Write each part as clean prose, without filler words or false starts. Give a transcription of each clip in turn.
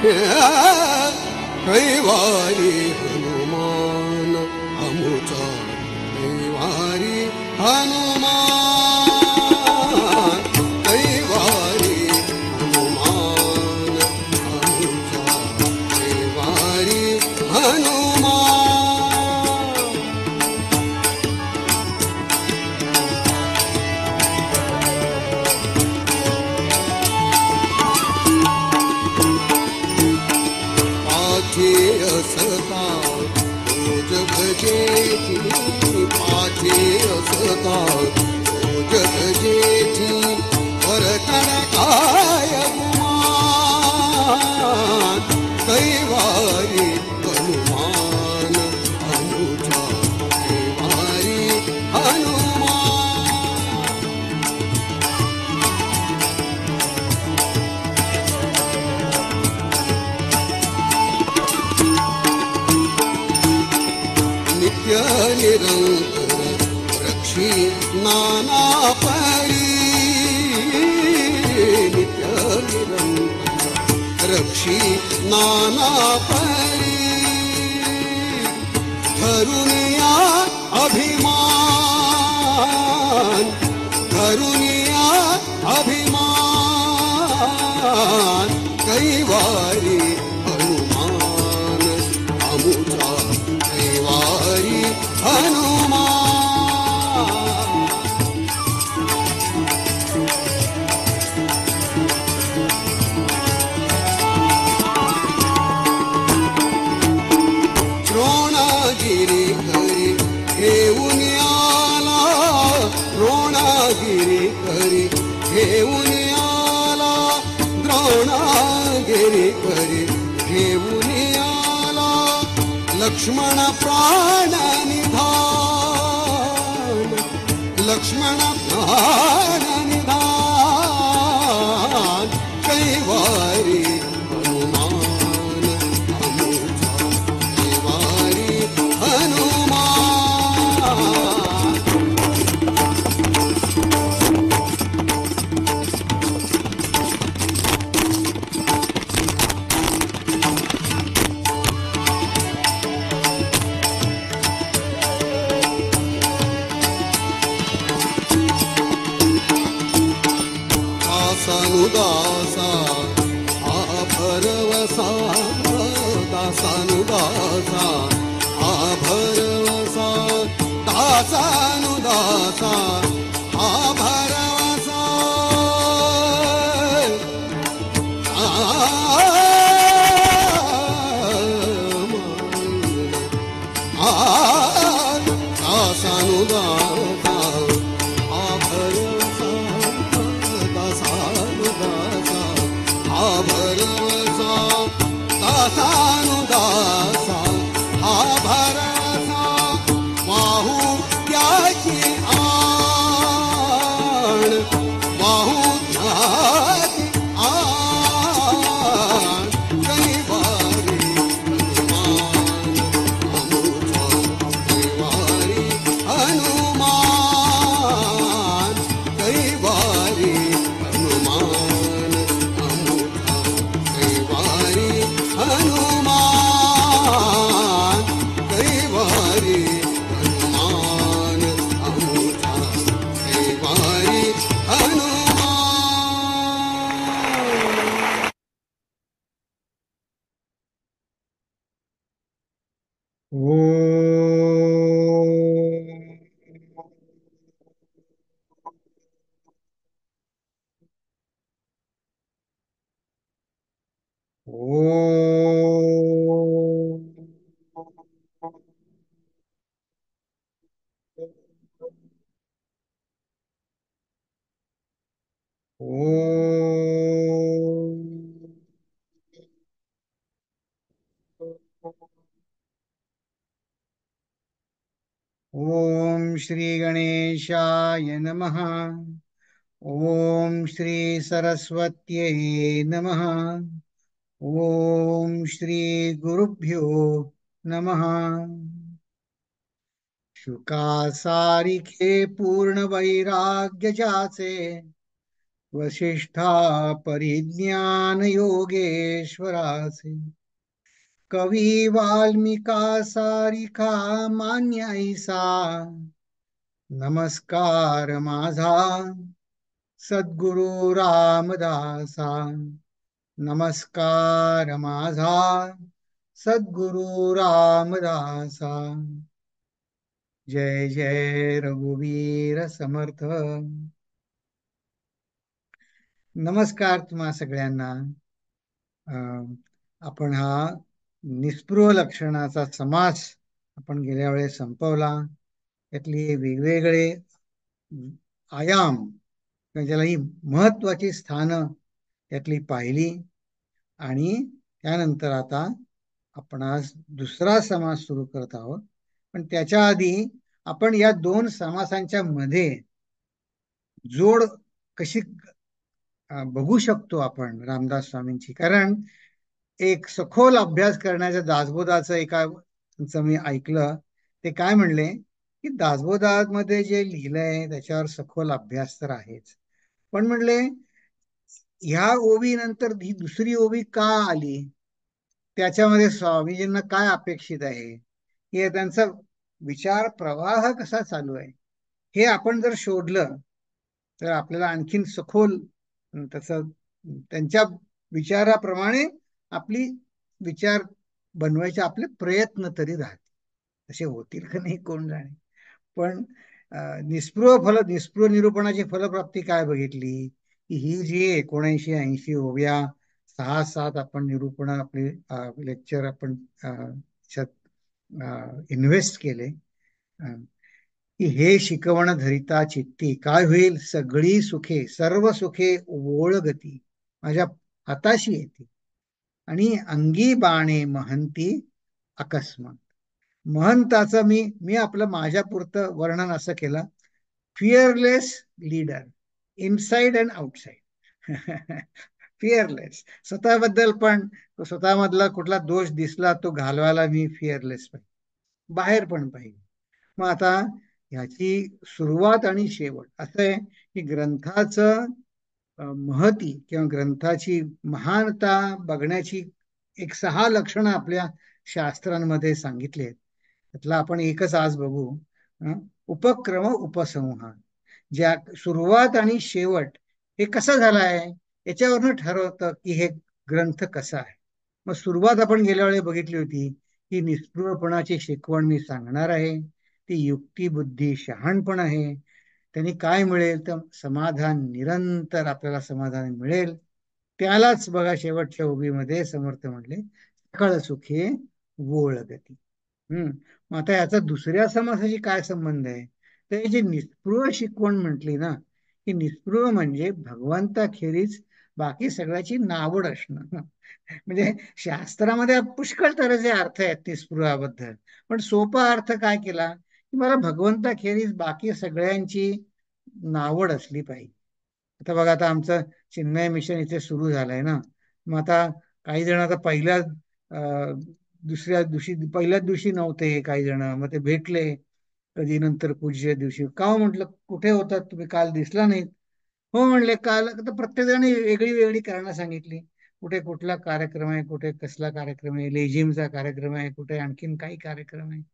कैवारी हनुमान अमुचा कैवारी हनुमान कैवारी हनुमान अमुचा कैवारी हनुमान असता रोज भजेची पाठी असता रोज भजेची वरकड काय गुमान कैवारी हनुमान अनुजा कैवारी हनुमान नित्य निरंतर रक्षी नाना परी नित्य निरंतर रक्षी नाना परी धरुनिया अभिमान धरुनिया अभिमान कैवारी हनुमान अमुचा कैवारी हनुमान द्रोणागिरी हरी घेऊन आला द्रोणागिरी हरी घेऊन आला द्रोणागिरी हरी घेऊन आला लक्ष्मण प्राण निधान लक्ष्मण प्राण निधान कैवारी हनुमान अमुचा कैवारी हनुमान दासानुदासा हा भरवसा दासानुदासा हा भरवसा दासानुदासा हा भरवसा दासानुदासा हा भरवसा दासानुदासा हा भरवसा दासानुदासा हा भरवसा वाहू त्याची आण वाहू त्याची आण कैवारी हनुमान अमुचा कैवारी हनुमान कैवारी हनुमान अमुचा कैवारी हनुमान कैवारी हनुमान अमुचा कैवारी हनुमान ओम श्री गणेशाय नमः। ओम श्री सरस्वत्यै नमः। ओम श्री गुरुभ्यो नमः। शुका सारिखे पूर्ण वैराग्य जाचे वसिष्ठा परिज्ञान योगेश्वराचे कवी वाल्मिका सारिखा मान्य ऐसा नमस्कार माझा सद्गुरु रामदासा नमस्कार माझा सद्गुरु रामदासा जय जय रघुवीर समर्थ. नमस्कार तुम्हा सगळ्यांना. आपण हा निस्पृह लक्षणाचा समास आपण गेल्या वेळेस संपवला. यातली वेगवेगळे आयाम किंवा ज्याला ही महत्वाची स्थानं त्यातली पाहिली आणि त्यानंतर आता आपण आज दुसरा समास सुरू करत आहोत. पण त्याच्या आधी आपण या दोन समासांच्या मध्ये जोड कशी बघू शकतो आपण रामदास स्वामींची. कारण एक सखोल अभ्यास करण्याचं दासबोधाचं मी ऐकलं. ते काय म्हणले की दासबोधामध्ये जे लिहिलंय त्याच्यावर सखोल अभ्यास तर आहेच, पण म्हणले ह्या ओवी नंतर ही दुसरी ओवी का आली, त्याच्यामध्ये स्वामीजींना काय अपेक्षित आहे, हे त्यांचा विचार प्रवाह कसा चालू आहे हे आपण जर शोधलं तर आपल्याला आणखीन सखोल तसं त्यांच्या विचाराप्रमाणे आपली विचार बनवायचे आपले प्रयत्न तरी राहतील. तसे होतील का नाही कोण जाणे. पण निस्पृह निरूपणाची फलप्राप्ती काय बघितली की ही जी 79-80 ओव्या 6-7 आपण निरूपण आपले लेक्चर आपण इन्व्हेस्ट केले की हे शिकवण धरिता चित्ती काय होईल, सगळी सुखे सर्व सुखे ओळगती माझ्या हाताशी येते आणि अंगी बाणे महंती अकस्मात. महंताचं मी आपलं माझ्या पुरतं वर्णन असं केलं, fearless leader inside and outside. Fearless स्वतःबद्दल पण, स्वतःमधला कुठला दोष दिसला तो घालवायला मी फिअरलेस पाहिजे, बाहेर पण पाहिजे. मग आता ह्याची सुरुवात आणि शेवट असं आहे की ग्रंथाचं महती किंवा ग्रंथाची महानता बघण्याची एक 6 लक्षणं आपल्या शास्त्रांमध्ये सांगितली आहेत. त्यातला आपण एकच आज बघू. उपक्रम उपसंहार. ज्या सुरुवात आणि शेवट हे कसं झालं आहे याच्यावरनं ठरवतं की हे ग्रंथ कसा आहे. मग सुरुवात आपण गेल्या वेळी बघितली होती की निस्पृहपणाची शिकवण मी सांगणार आहे, ती युक्ती बुद्धी शहाणपण आहे. त्यांनी काय मिळेल तर समाधान, निरंतर आपल्याला समाधान मिळेल. त्यालाच बघा शेवटच्या उभीमध्ये समर्थ म्हणले सकळ सुखे वोळ गती. मग आता याचा दुसऱ्या समासाशी काय संबंध आहे, तर ही जी निस्पृह शिकवण म्हटली ना, की निस्पृह म्हणजे भगवंताखेरीज बाकी सगळ्याची नावड असणं. म्हणजे शास्त्रामध्ये पुष्कळ तऱ्हेचे अर्थ आहेत निस्पृहाबद्दल, पण सोपा अर्थ काय केला की मला भगवंताखेरीज बाकी सगळ्यांची नावड असली पाहिजे. आता बघा, आता आमचं चिन्मय मिशन इथे सुरू झालंय ना. मग आता काही जण आता दुसऱ्या दिवशी पहिल्याच दिवशी नव्हते, काही जण मग ते भेटले कधी नंतर पूज्य दिवशी. का हो म्हटलं, कुठे होतात तुम्ही, काल दिसला नाहीत. हो म्हणले, काल तर प्रत्येक जण वेगळी वेगळी कारणं सांगितली. कुठे कुठला कार्यक्रम आहे, कुठे कसला कार्यक्रम आहे, लेझिमचा कार्यक्रम आहे, कुठे आणखीन काही कार्यक्रम आहे.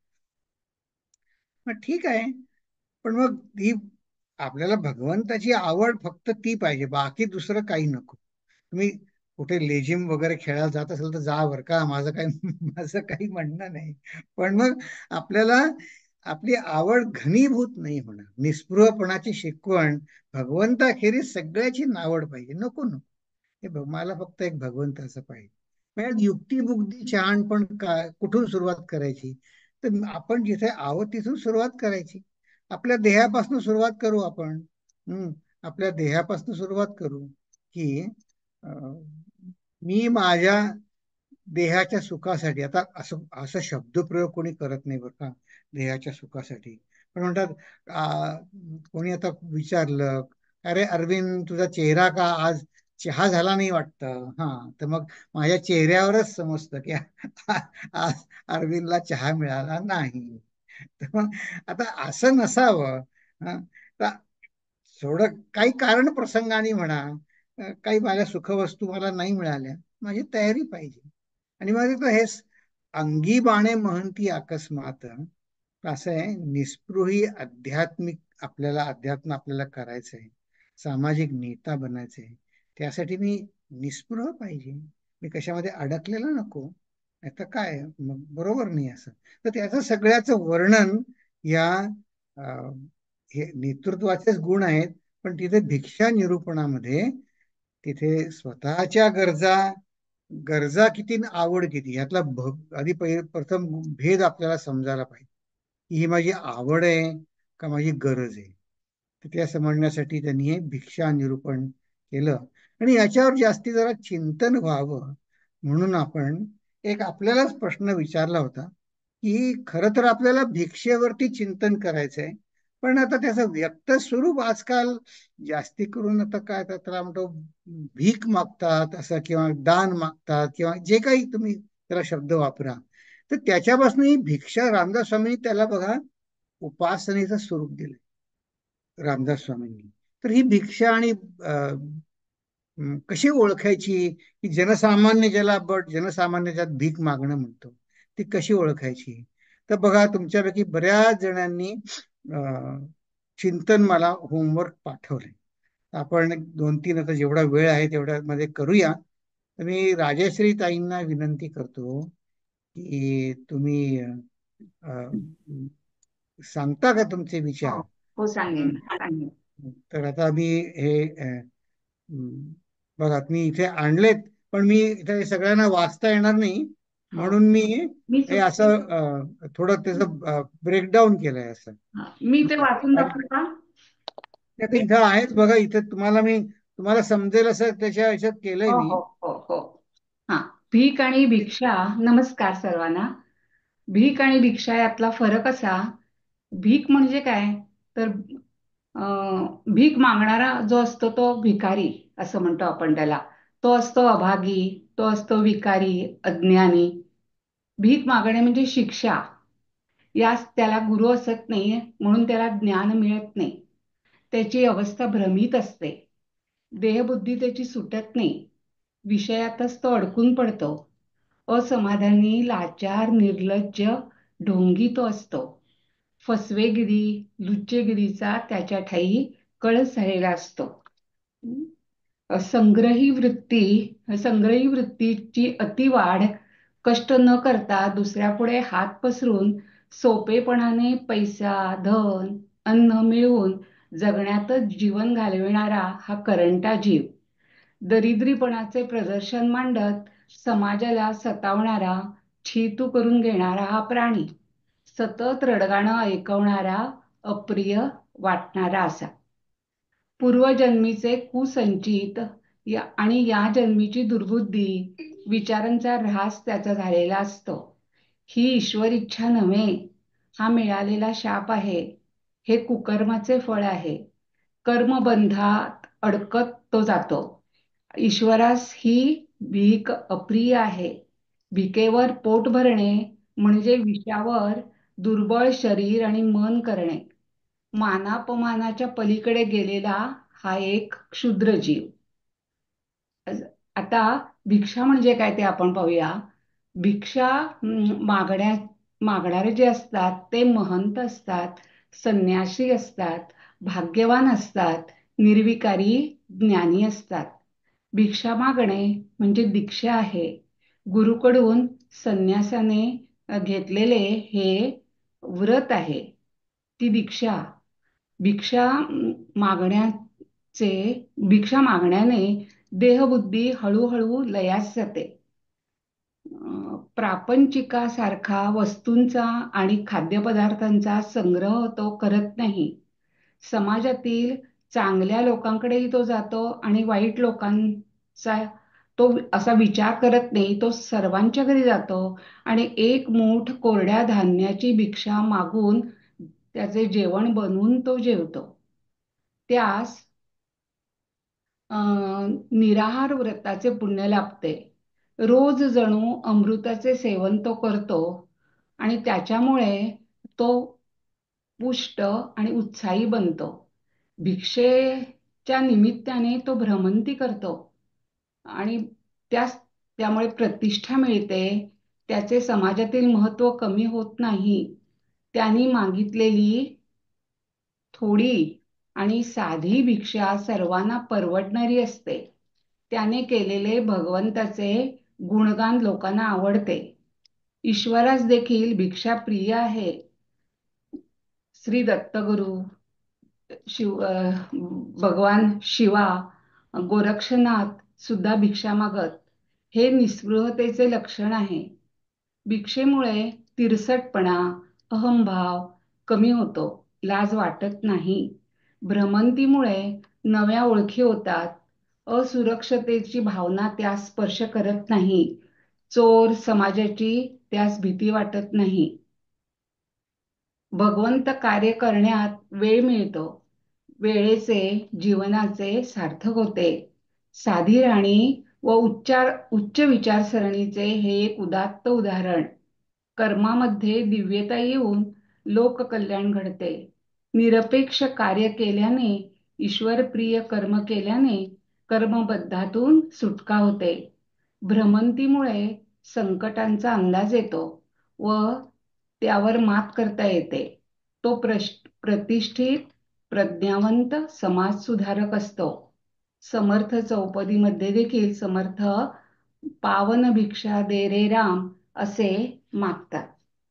मग ठीक आहे, पण मग ही आपल्याला भगवंताची आवड फक्त ती पाहिजे, बाकी दुसरं काही नको. तुम्ही कुठे लेझिम वगैरे खेळायला जात असेल तर जा बरं का, माझं काही माझं काही म्हणणं नाही. पण मग आपल्याला आपली आवड घनीभूत नाही होणार. निस्पृहपणाची शिकवण भगवंताखेरीज सगळ्याची नावड पाहिजे, नको नको मला फक्त एक भगवंताचं पाहिजे. म्हणजे युक्ती बुद्धी शहाणपण कुठून सुरुवात करायची, तर आपण जिथे आहोत तिथून सुरुवात करायची. आपल्या देहापासून सुरुवात करू आपण. आपल्या देहापासून सुरुवात करू की मी माझ्या देहाच्या सुखासाठी, आता असं असं शब्दप्रयोग कोणी करत नाही बरं का, देहाच्या सुखासाठी. पण म्हणतात कोणी आता विचारलं, अरे अरविंद तुझा चेहरा का आज चहा झाला नाही वाटतं. हा, तर मग माझ्या चेहऱ्यावरच समजतं की आज अरविंदला चहा मिळाला नाही. तर मग आता असं नसावं. तर थोडं काही कारण प्रसंगाने म्हणा, काही माझ्या सुखवस्तू मला नाही मिळाल्या, माझी तयारी पाहिजे. आणि मग तिथं हे अंगी बाणे महंती अकस्मात, असं आहे, निस्पृही आध्यात्मिक आपल्याला अध्यात्म आपल्याला करायचं आहे, सामाजिक नेता बनायचं आहे. त्यासाठी मी निस्पृह पाहिजे, मी कशामध्ये अडकलेला नको. आता काय मग बरोबर नाही असं. तर त्याचं सगळ्याचं वर्णन या हे नेतृत्वाचेच गुण आहेत. पण तिथे भिक्षा निरूपणामध्ये तिथे स्वतःच्या गरजा गरजा किती आणि आवड किती यातला आधी प्रथम भेद आपल्याला समजायला पाहिजे. ही माझी आवड आहे का माझी गरज आहे. तर ते समजण्यासाठी त्यांनी हे भिक्षा निरूपण केलं. आणि याच्यावर जास्ती जरा चिंतन व्हावं म्हणून आपण एक आपल्यालाच प्रश्न विचारला होता की खरं तर आपल्याला भिक्षेवरती चिंतन करायचंय, पण आता त्याचं व्यक्त स्वरूप आजकाल जास्ती करून आता काय त्याला म्हणतो भीक मागतात असं, किंवा दान मागतात, किंवा जे काही तुम्ही त्याला शब्द वापरा. तर त्याच्यापासून ही भिक्षा रामदास स्वामींनी त्याला बघा उपासनेचं स्वरूप दिलं रामदास स्वामींनी. तर ही भिक्षा आणि कशी ओळखायची, की जनसामान्य ज्याला जनसामान्य ज्यात भीक मागणं म्हणतो, ती कशी ओळखायची. तर बघा तुमच्यापैकी बऱ्याच जणांनी चिंतन मला होमवर्क पाठवले. आपण 2-3 आता जेवढा वेळ आहे तेवढ्या मध्ये करूया. तर मी राजश्री ताईंना विनंती करतो की तुम्ही सांगता का तुमचे हो विचार. हो, सांगेन हं. सांगेन. तर आता मी हे बघा मी इथे आणलेत, पण मी इथे सगळ्यांना वाचता येणार नाही, हो, म्हणून मी मी हे सुचते. असं थोडं त्याचं ब्रेकडाऊन केलंय असं. मी ते वाचून आणि दाखवू का? त्यात इथं आहेच बघा, इथं तुम्हाला समजेल असं त्याच्या ह्याच्यात केलंय हो मी. हो हो हो. हा. भीक आणि भिक्षा. नमस्कार सर्वांना. भीक आणि भिक्षा यातला फरक असा, भीक म्हणजे काय तर भीक मागणारा जो असतो तो भिकारी असं म्हणतो आपण त्याला. तो असतो अभागी, तो असतो विकारी, अज्ञानी. भीक मागणे म्हणजे शिक्षा. यास त्याला गुरु असत नाही म्हणून त्याला ज्ञान मिळत नाही. त्याची अवस्था भ्रमित असते. देहबुद्धी त्याची सुटत नाही. विषयातच तो अडकून पडतो. असमाधानी, लाचार, निर्लज्ज, ढोंगी तो असतो. फसवेगिरी, लुच्चेगिरीचा त्याच्या ठायी कळस झालेला असतो. संग्रही वृत्तीची अतिवाढ, कष्ट न करता दुसऱ्यापुढे हात पसरून सोपेपणाने पैसा, धन, अन्न मिळवून जगण्यातच जीवन घालविणारा हा करंटा जीव. दरिद्रीपणाचे प्रदर्शन मांडत समाजाला सतावणारा, छी तू करून घेणारा हा प्राणी. सतत रडगाणं ऐकवणारा, अप्रिय वाटणारा असा. पूर्वजन्मीचे कुसंचित आणि या जन्मीची दुर्बुद्धी, विचारांचा ऱ्हास त्याचा झालेला असतो. ही ईश्वर इच्छा नव्हे, हा मिळालेला शाप आहे. हे कुकर्माचे फळ आहे. कर्मबंधात अडकत तो जातो. ईश्वरास ही भीक अप्रिय आहे. भिकेवर पोट भरणे म्हणजे विषावर दुर्बळ शरीर आणि मन करणे. मानापमानाच्या पलीकडे गेलेला हा एक क्षुद्र जीव. आता भिक्षा म्हणजे काय ते आपण पाहूया. भिक्षा मागणारे जे असतात ते महंत असतात, संन्यासी असतात, भाग्यवान असतात, निर्विकारी ज्ञानी असतात. भिक्षा मागणे म्हणजे दीक्षा आहे. गुरुकडून संन्यासाने घेतलेले हे व्रत आहे, ती दीक्षा. भिक्षा मागण्याचे भिक्षा मागण्याने देहबुद्धी हळूहळू लयास जाते. प्रापंचिकासारखा वस्तूंचा आणि खाद्यपदार्थांचा संग्रह तो करत नाही. समाजातील चांगल्या लोकांकडेही तो जातो आणि वाईट लोकांचा तो असा विचार करत नाही. तो सर्वांच्या घरी जातो आणि एक मूठ कोरड्या धान्याची भिक्षा मागून त्याचे जेवण बनवून तो जेवतो. त्यास निराहार व्रताचे पुण्य लाभते. रोज जणू अमृताचे सेवन तो करतो आणि त्याच्यामुळे तो पुष्ट आणि उत्साही बनतो. भिक्षेच्या निमित्ताने तो भ्रमंती करतो आणि त्यामुळे प्रतिष्ठा मिळते. त्याचे समाजातील महत्त्व कमी होत नाही. त्यांनी मागितलेली थोडी आणि साधी भिक्षा सर्वांना परवडणारी असते. त्याने केलेले भगवंताचे गुणगान लोकांना आवडते. ईश्वरास देखील भिक्षा प्रिय आहे. श्री दत्तगुरु, भगवान शिवा, गोरक्षनाथ सुद्धा भिक्षा मागत. हे निस्पृहतेचे लक्षण आहे. भिक्षेमुळे तिरसटपणा, अहंभाव कमी होतो. लाज वाटत नाही. भ्रमंतीमुळे नव्या ओळखी होतात. असुरक्षतेची भावना त्यास स्पर्श करत नाही. चोर समाजाची त्यास भीती वाटत नाही. भगवंत कार्य करण्यात वेळ मिळतो. वेळेचे जीवनाचे सार्थक होते. साधी राणी व उच्च विचारसरणीचे हे एक उदात्त उदाहरण. कर्मामध्ये दिव्यता येऊन लोककल्याण घडते. निरपेक्ष कार्य केल्याने, ईश्वरप्रिय कर्म केल्याने कर्मबद्धातून सुटका होते. भ्रमंतीमुळे संकटांचा अंदाज येतो व त्यावर मात करता येते. तो प्रतिष्ठित, प्रज्ञावंत समाजसुधारक असतो. समर्थ चौपदीमध्ये देखील समर्थ पावन भिक्षा दे रे राम असे मागतात.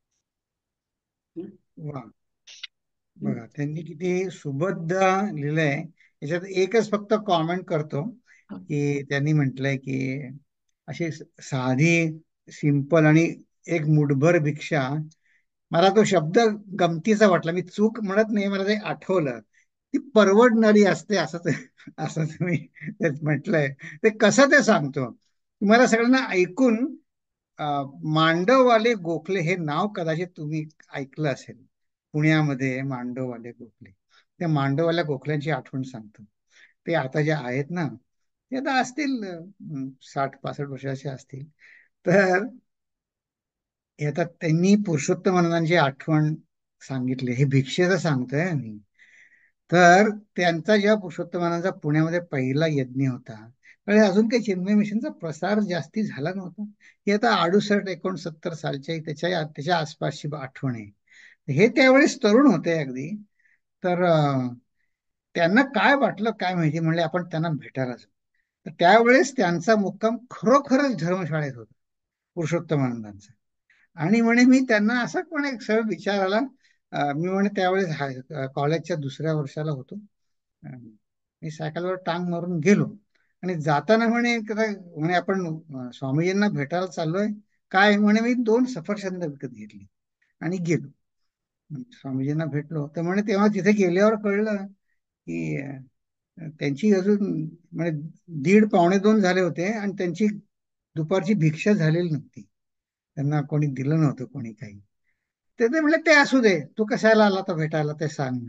वा, बघा त्यांनी किती सुबद्ध लिहिलंय. याच्यात एकच फक्त कॉमेंट करतो की त्यांनी म्हटलंय की अशी साधी, सिंपल आणि एक मुठभर भिक्षा. मला तो शब्द गमतीचा वाटला. मी चूक म्हणत नाही, मला ते आठवलं. ती परवडणारी असते असं असं तुम्ही ते म्हटलंय. ते कसं ते सांगतो तुम्हाला सगळ्यांना ऐकून. मांडववाले गोखले हे नाव कदाचित तुम्ही ऐकलं असेल. पुण्यामध्ये मांडववाले गोखले. त्या मांडववाल्या गोखल्यांची आठवण सांगतो. ते आता जे आहेत ना, ते आता असतील 60-65 वर्षाचे असतील. तर हे आता त्यांनी पुरुषोत्तमानंदांची आठवण सांगितली. हे भिक्षेचं सांगतोय मी. तर त्यांचा जेव्हा पुरुषोत्तमानंदांचा पुण्यामध्ये पहिला यज्ञ होता, त्यावेळी अजून काही चिन्मय मिशनचा प्रसार जास्ती झाला नव्हता. ही आता 68-69 सालच्या त्याच्या आसपासची आठवण आहे. हे त्यावेळेस तरुण होते अगदी. तर त्यांना काय वाटलं काय माहिती, म्हणले आपण त्यांना भेटायला जाऊ. तर त्यावेळेस त्यांचा मुक्काम खरोखरच धर्मशाळेत होता पुरुषोत्तमानंदांचा. आणि म्हणे मी त्यांना असं पण एक सरळ विचार आला. मी म्हणे त्यावेळेस कॉलेजच्या दुसऱ्या वर्षाला होतो. मी सायकलवर टांग मारून गेलो आणि जाताना म्हणे आपण स्वामीजींना भेटायला चाललोय काय. म्हणे मी 2 सफरचंद विकत घेतली आणि गेलो. स्वामीजींना भेटलो तर म्हणे तेव्हा तिथे गेल्यावर कळलं की त्यांची अजून म्हणजे 1:30-1:45 झाले होते आणि त्यांची दुपारची भिक्षा झालेली नव्हती. त्यांना कोणी दिलं नव्हतं, कोणी काही. ते म्हणले ते असू दे, तू कशाला आला तर भेटायला ते सांग.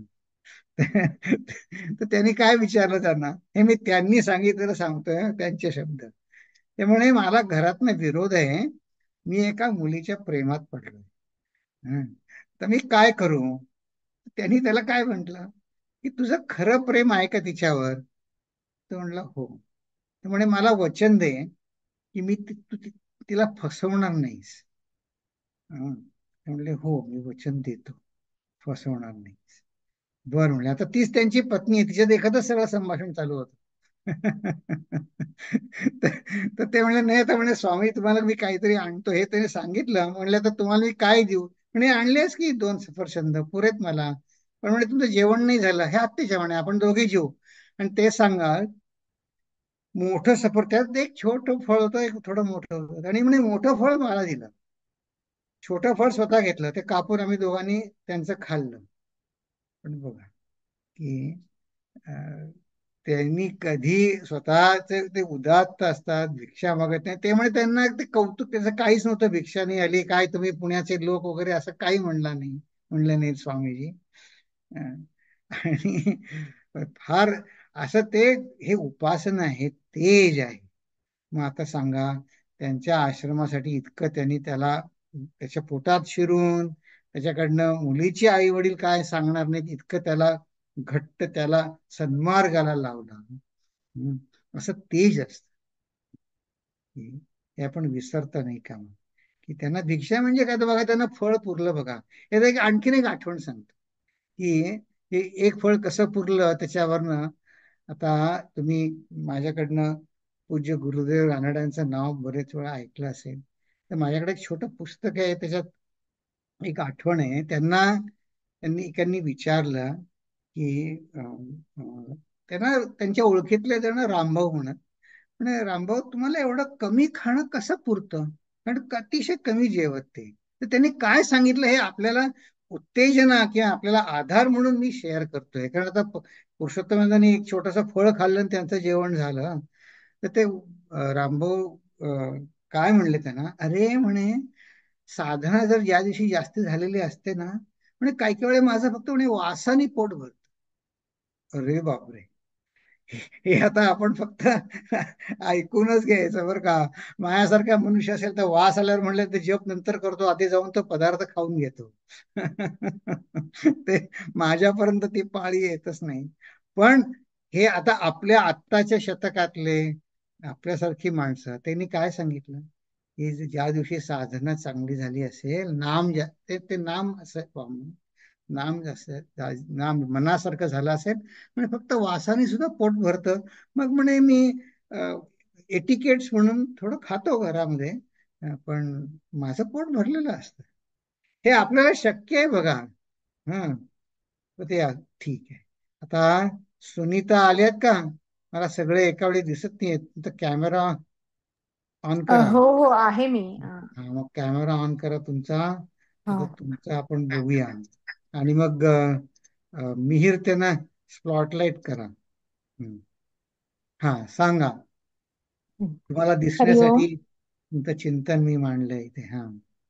तर त्यांनी काय विचारलं त्यांना, हे मी त्यांनी सांगितलेलं सांगतोय, त्यांचे शब्द. ते म्हणे मला घरातनं विरोध आहे, मी एका मुलीच्या प्रेमात पडलोय. हं. तर मी काय करू. त्यांनी त्याला काय म्हटलं की तुझं खरं प्रेम आहे का तिच्यावर. तो म्हणला हो. तर म्हणे मला वचन दे की तिला फसवणार नाहीस. म्हणले हो मी वचन देतो, फसवणार नाही. बरं म्हणले. आता तीच त्यांची पत्नी आहे, तिच्या देखतच सगळं संभाषण चालू होतं. तर ते म्हणले नाही. तर म्हणे स्वामी तुम्हाला मी काहीतरी आणतो, हे त्याने सांगितलं. म्हणलं तर तुम्हाला मी काय देऊ. म्हणे आणलेच की 2 सफरचंद पुरेत मला. पण म्हणे तुमचं जेवण नाही झालं. हे आत्तेच्या म्हणे आपण दोघे जेऊ. आणि ते सांगा मोठं सफर, त्यात एक छोटं फळ होतं, एक थोडं मोठं होतं. आणि म्हणे मोठं फळ मला दिलं, छोटं फळ स्वतः घेतलं. ते कापून आम्ही दोघांनी त्यांचं खाल्लं. पण बघा की अं, त्यांनी कधी स्वतःचे ते उदात्त असतात, भिक्षा मागत नाही. ते म्हणजे त्यांना ते कौतुक त्याचं काहीच नव्हतं. भिक्षा नाही आली काय तुम्ही पुण्याचे लोक वगैरे असं काही म्हणलं नाही स्वामीजी. अं, आणि फार असं ते हे उपासना आहे, तेज आहे. मग आता सांगा त्यांच्या आश्रमासाठी इतकं त्यांनी त्याच्या पोटात शिरून त्याच्याकडनं मुलीची आई वडील काय सांगणार नाहीत इतकं त्याला घट्ट त्याला सन्मार्गाला लावला. असं तेज असत. हे आपण विसरता नाही कामा, की त्यांना भिक्षा म्हणजे काय तर बघा, त्यांना फळ पुरलं बघा. यात एक आणखीन एक आठवण सांगतो, की हे एक फळ कसं पुरलं त्याच्यावरनं. आता तुम्ही माझ्याकडनं पूज्य गुरुदेव रानड्यांचं नाव बरेच वेळा ऐकलं असेल. तर माझ्याकडे एक छोटं पुस्तक आहे, त्याच्यात एक आठवण आहे. त्यांनी एकांनी विचारलं की त्यांना त्यांच्या ओळखीतले जण रामभाऊ म्हणत, म्हणे रामभाऊ तुम्हाला एवढं कमी खाणं कसं पुरतं, कारण अतिशय कमी जेवत ते. तर त्यांनी काय सांगितलं हे आपल्याला उत्तेजना किंवा आपल्याला आधार म्हणून मी शेअर करतोय. कारण आता पुरुषोत्तमांनी एक छोटंसं फळ खाल्लं आणि त्यांचं जेवण झालं. तर ते रामभाऊ काय म्हणले त्यांना, अरे म्हणे साधना जर ज्या दिवशी जास्त झालेली असते ना, म्हणजे काही काही वेळे माझं फक्त म्हणे वासाने पोट भरत. अरे बापरे. हे आता आपण फक्त ऐकूनच घ्यायचं बरं का. माझ्यासारखा मनुष्य असेल तर वास आल्यावर म्हणलं तर जप नंतर करतो, आधी जाऊन तो पदार्थ खाऊन घेतो. ते माझ्यापर्यंत ती पाळी येतच नाही. पण हे आता आपल्या आत्ताच्या शतकातले आपल्यासारखी माणसं त्यांनी काय सांगितलं, की ज्या दिवशी साधना चांगली झाली असेल, ते नाम असं नाम जास्त नाम मनासारखं झालं असेल, म्हणजे फक्त वासाने सुद्धा पोट भरतं. मग म्हणे मी एटिकेट्स म्हणून थोडं खातो घरामध्ये, पण माझं पोट भरलेलं असतं. हे आपल्याला शक्य आहे बघा. हा, तर ते ठीक आहे. आता सुनीता आल्यात का? मला सगळे एका वेळी दिसत नाहीयेत. तर कॅमेरा ऑन करा. हो हो आहे मी. हा, मग कॅमेरा ऑन करा तुमचा. आता हो. तुमचा आपण बघूया. आणि मग मिहीर त्यांना स्पॉटलाइट करा. हा, सांगा. तुम्हाला हरिओम. दिसण्यासाठी तुमचं चिंतन मी मांडलंय इथे. हा,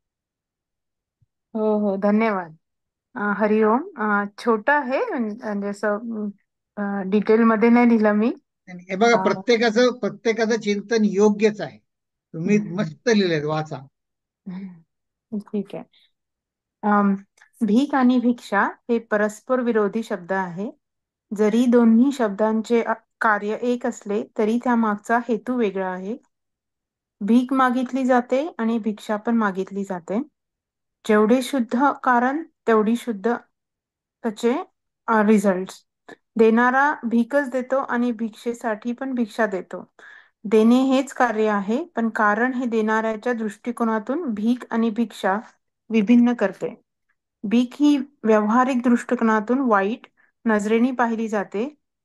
हो हो धन्यवाद. हरिओम. छोटं आहे म्हणजे असं डिटेल मध्ये नाही दिलं मी. आणि हे बघा, अ, प्रत्येकाचं चिंतन योग्यच आहे. तुम्ही मस्त लिहिलेत, वाचा. ठीक आहे. अम, भीक आणि भिक्षा हे परस्पर विरोधी शब्द आहे. जरी दोन्ही शब्दांचे कार्य एक असले तरी त्यामागचा हेतू वेगळा आहे. भीक मागितली जाते आणि भिक्षा पण मागितली जाते. जेवढे शुद्ध कारण तेवढी शुद्ध त्याचे रिझल्ट. देणारा भीकच देतो आणि भिक्षेसाठी पण भिक्षा देतो. देणे हेच कार्य आहे, पण कारण हे देणाऱ्याच्या दृष्टिकोनातून भीक आणि भिक्षा विभिन्न करते. भीक ही व्यावहारिक दृष्टिकोनातून वाईट नजरेने पाहिली जाते.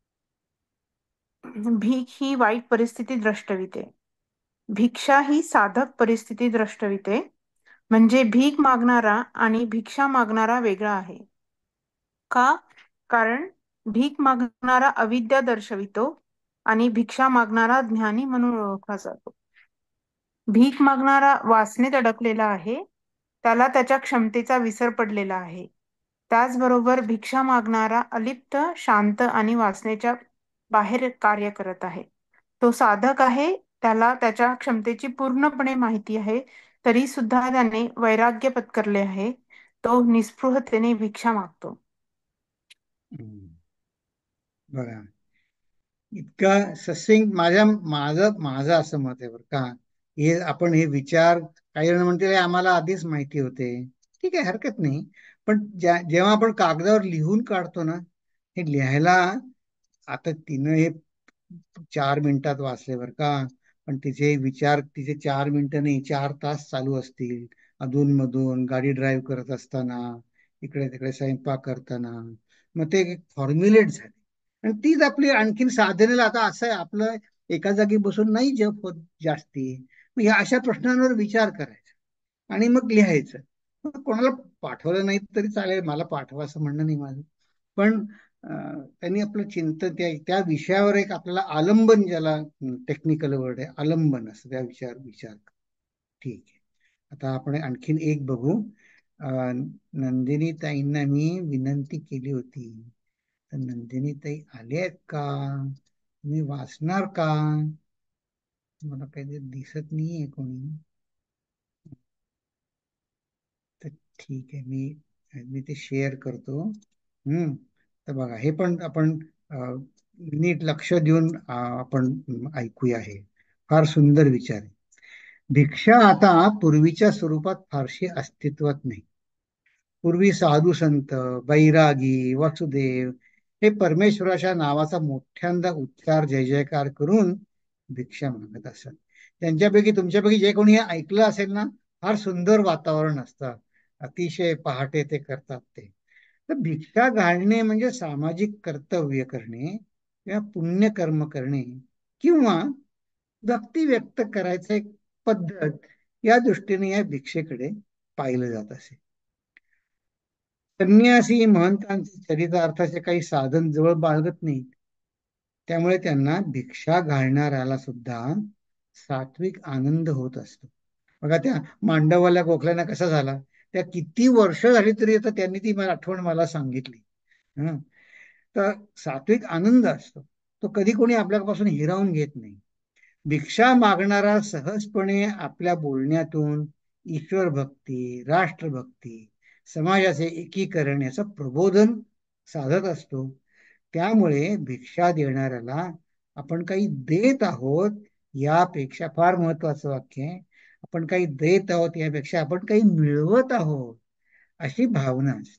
भीक ही वाईट परिस्थिती दर्शविते. भिक्षा ही साधक परिस्थिती दर्शविते. म्हणजे भीक मागणारा आणि भिक्षा मागणारा वेगळा आहे. का? कारण भीक मागणारा अविद्या दर्शवितो आणि भिक्षा मागणारा ज्ञानी म्हणून ओळखला जातो. भीक मागणारा वासनेत अडकलेला आहे. त्याला त्याच्या क्षमतेचा विसर पडलेला आहे. त्याचबरोबर भिक्षा मागणारा अलिप्त, शांत आणि वासनेच्या बाहेर कार्य करत आहे. तो साधक आहे. त्याला त्याच्या क्षमतेची पूर्णपणे माहिती आहे. तरी सुद्धा त्याने वैराग्य पत्करले आहे. तो निस्पृहतेने भिक्षा मागतो. हम्म. बघा, इतका ससिंग माझं माझं असं मत आहे बरं का. हे विचार काही जण म्हणतील "हे आम्हाला आधीच माहिती होते". ठीक आहे, हरकत नाही. पण जेव्हा आपण कागदावर लिहून काढतो ना, हे लिहायला, आता तिनं हे 4 मिनिटात वाचले बरं का. पण तिचे 4 मिनिटं नाही, 4 तास चालू असतील. अधूनमधून गाडी ड्राईव्ह करत असताना, इकडे तिकडे स्वयंपाक करताना. मग ते फॉर्म्युलेट झाले. आणि तीच आपली आणखीन साधनेला, आता असं आहे आपलं, एका जागी बसून नाही जप होत जास्ती. मग ह्या अशा प्रश्नांवर विचार करायचा आणि मग लिहायचं. मग कोणाला पाठवलं नाही तरी चालेल, मला पाठवा असं म्हणणं नाही माझं. पण त्यांनी आपलं चिंतन त्या विषयावर एक आपल्याला आलंबन, ज्याला टेक्निकल वर्ड आहे आलंबन, असं त्या विचार विचार ठीक आहे. आता आपण आणखीन एक बघू. नंदिनी ताईंना मी विनंती केली होती, तर नंदिनी ताई आले आहेत का? मी वाचणार का? मला काही दिसत नाहीये कोणी. तर ठीक आहे, मी मी ते शेअर करतो. तर बघा हे पण आपण नीट लक्ष देऊन आपण ऐकूया. हे फार सुंदर विचार आहे. भिक्षा आता पूर्वीच्या स्वरूपात फारशी अस्तित्वात नाही. पूर्वी साधू संत, बैरागी, वसुदेव हे परमेश्वराच्या नावाचा मोठ्यांदा उच्चार जय जयकार करून भिक्षा मागत असत. त्यांच्यापैकी तुमच्यापैकी जे कोणी हे ऐकलं असेल ना, फार सुंदर वातावरण असतं. अतिशय पहाटे ते करतात ते. तर भिक्षा घालणे म्हणजे सामाजिक कर्तव्य करणे किंवा पुण्यकर्म करणे किंवा भक्ती व्यक्त करायचं एक पद्धत, या दृष्टीने या भिक्षेकडे पाहिलं जात असे. संन्यासी महंतांचे चरितार्थाचे काही साधन जवळ बाळगत नाहीत, त्यामुळे त्यांना भिक्षा घालणाऱ्याला सुद्धा सात्विक आनंद होत असतो. बघा त्या मांडवाल्या गोखल्यांना कसा झाला, त्या किती वर्ष झाली तरी आता त्यांनी ती मला आठवण मला सांगितली. हं. तर सात्विक आनंद असतो, तो कधी कोणी आपल्यापासून हिरावून घेत नाही. भिक्षा मागणारा सहजपणे आपल्या बोलण्यातून ईश्वर भक्ती, राष्ट्रभक्ती, समाजाचे एकीकरण याचं प्रबोधन साधत असतो. त्यामुळे भिक्षा देणाऱ्याला आपण काही देत आहोत यापेक्षा, फार महत्वाचं वाक्य आहे, आपण काही देत आहोत यापेक्षा आपण काही मिळवत आहोत अशी भावना असते.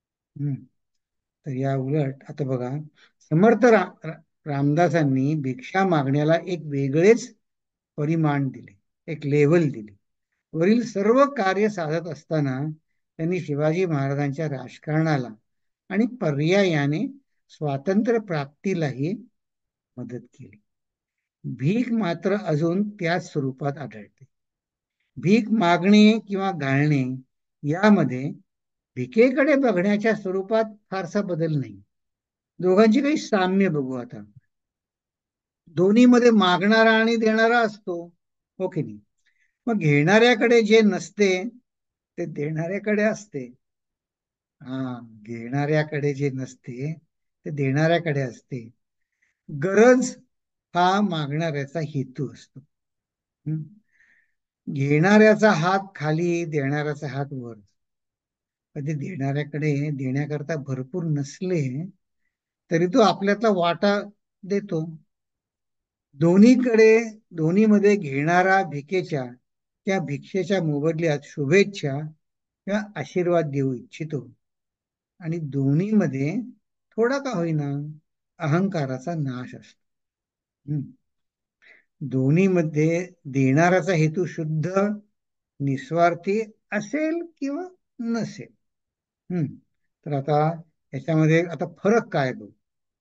तर या उलट आता बघा, समर्थ रामदासांनी भिक्षा मागण्याला एक वेगळेच परिमाण दिले, एक लेवल दिली. वरील सर्व कार्य साधत असताना त्यांनी शिवाजी महाराजांच्या राजकारणाला आणि पर्यायाने स्वातंत्र्य प्राप्तीलाही मदत केली. भीक मात्र अजून त्याच स्वरूपात आढळते. भीक मागणे किंवा घालणे यामध्ये भिकेकडे बघण्याच्या स्वरूपात फारसा बदल नाही. दोघांची काही साम्य बघू आता. दोन्हीमध्ये मागणारा आणि देणारा असतो, हो की नाही? मग घेणाऱ्याकडे जे नसते ते देणाऱ्याकडे असते. घेणाऱ्याकडे जे नसते ते देणाऱ्याकडे असते. गरज हा मागणाऱ्याचा हेतू असतो. घेणाऱ्याचा हात खाली, देणाऱ्याचा हात वर. कधी देणाऱ्याकडे देण्याकरता भरपूर नसले तरी तो आपल्यातला वाटा देतो. दोन्हीमध्ये घेणारा भिकेच्या त्या भिक्षेच्या मोबदल्यात शुभेच्छा किंवा आशीर्वाद देऊ इच्छितो. आणि दोन्हीमध्ये थोडा का होईना अहंकाराचा नाश असतो. दोन्हीमध्ये देणाऱ्याचा हेतू शुद्ध निस्वार्थी असेल किंवा नसेल. तर आता याच्यामध्ये आता फरक काय बघ.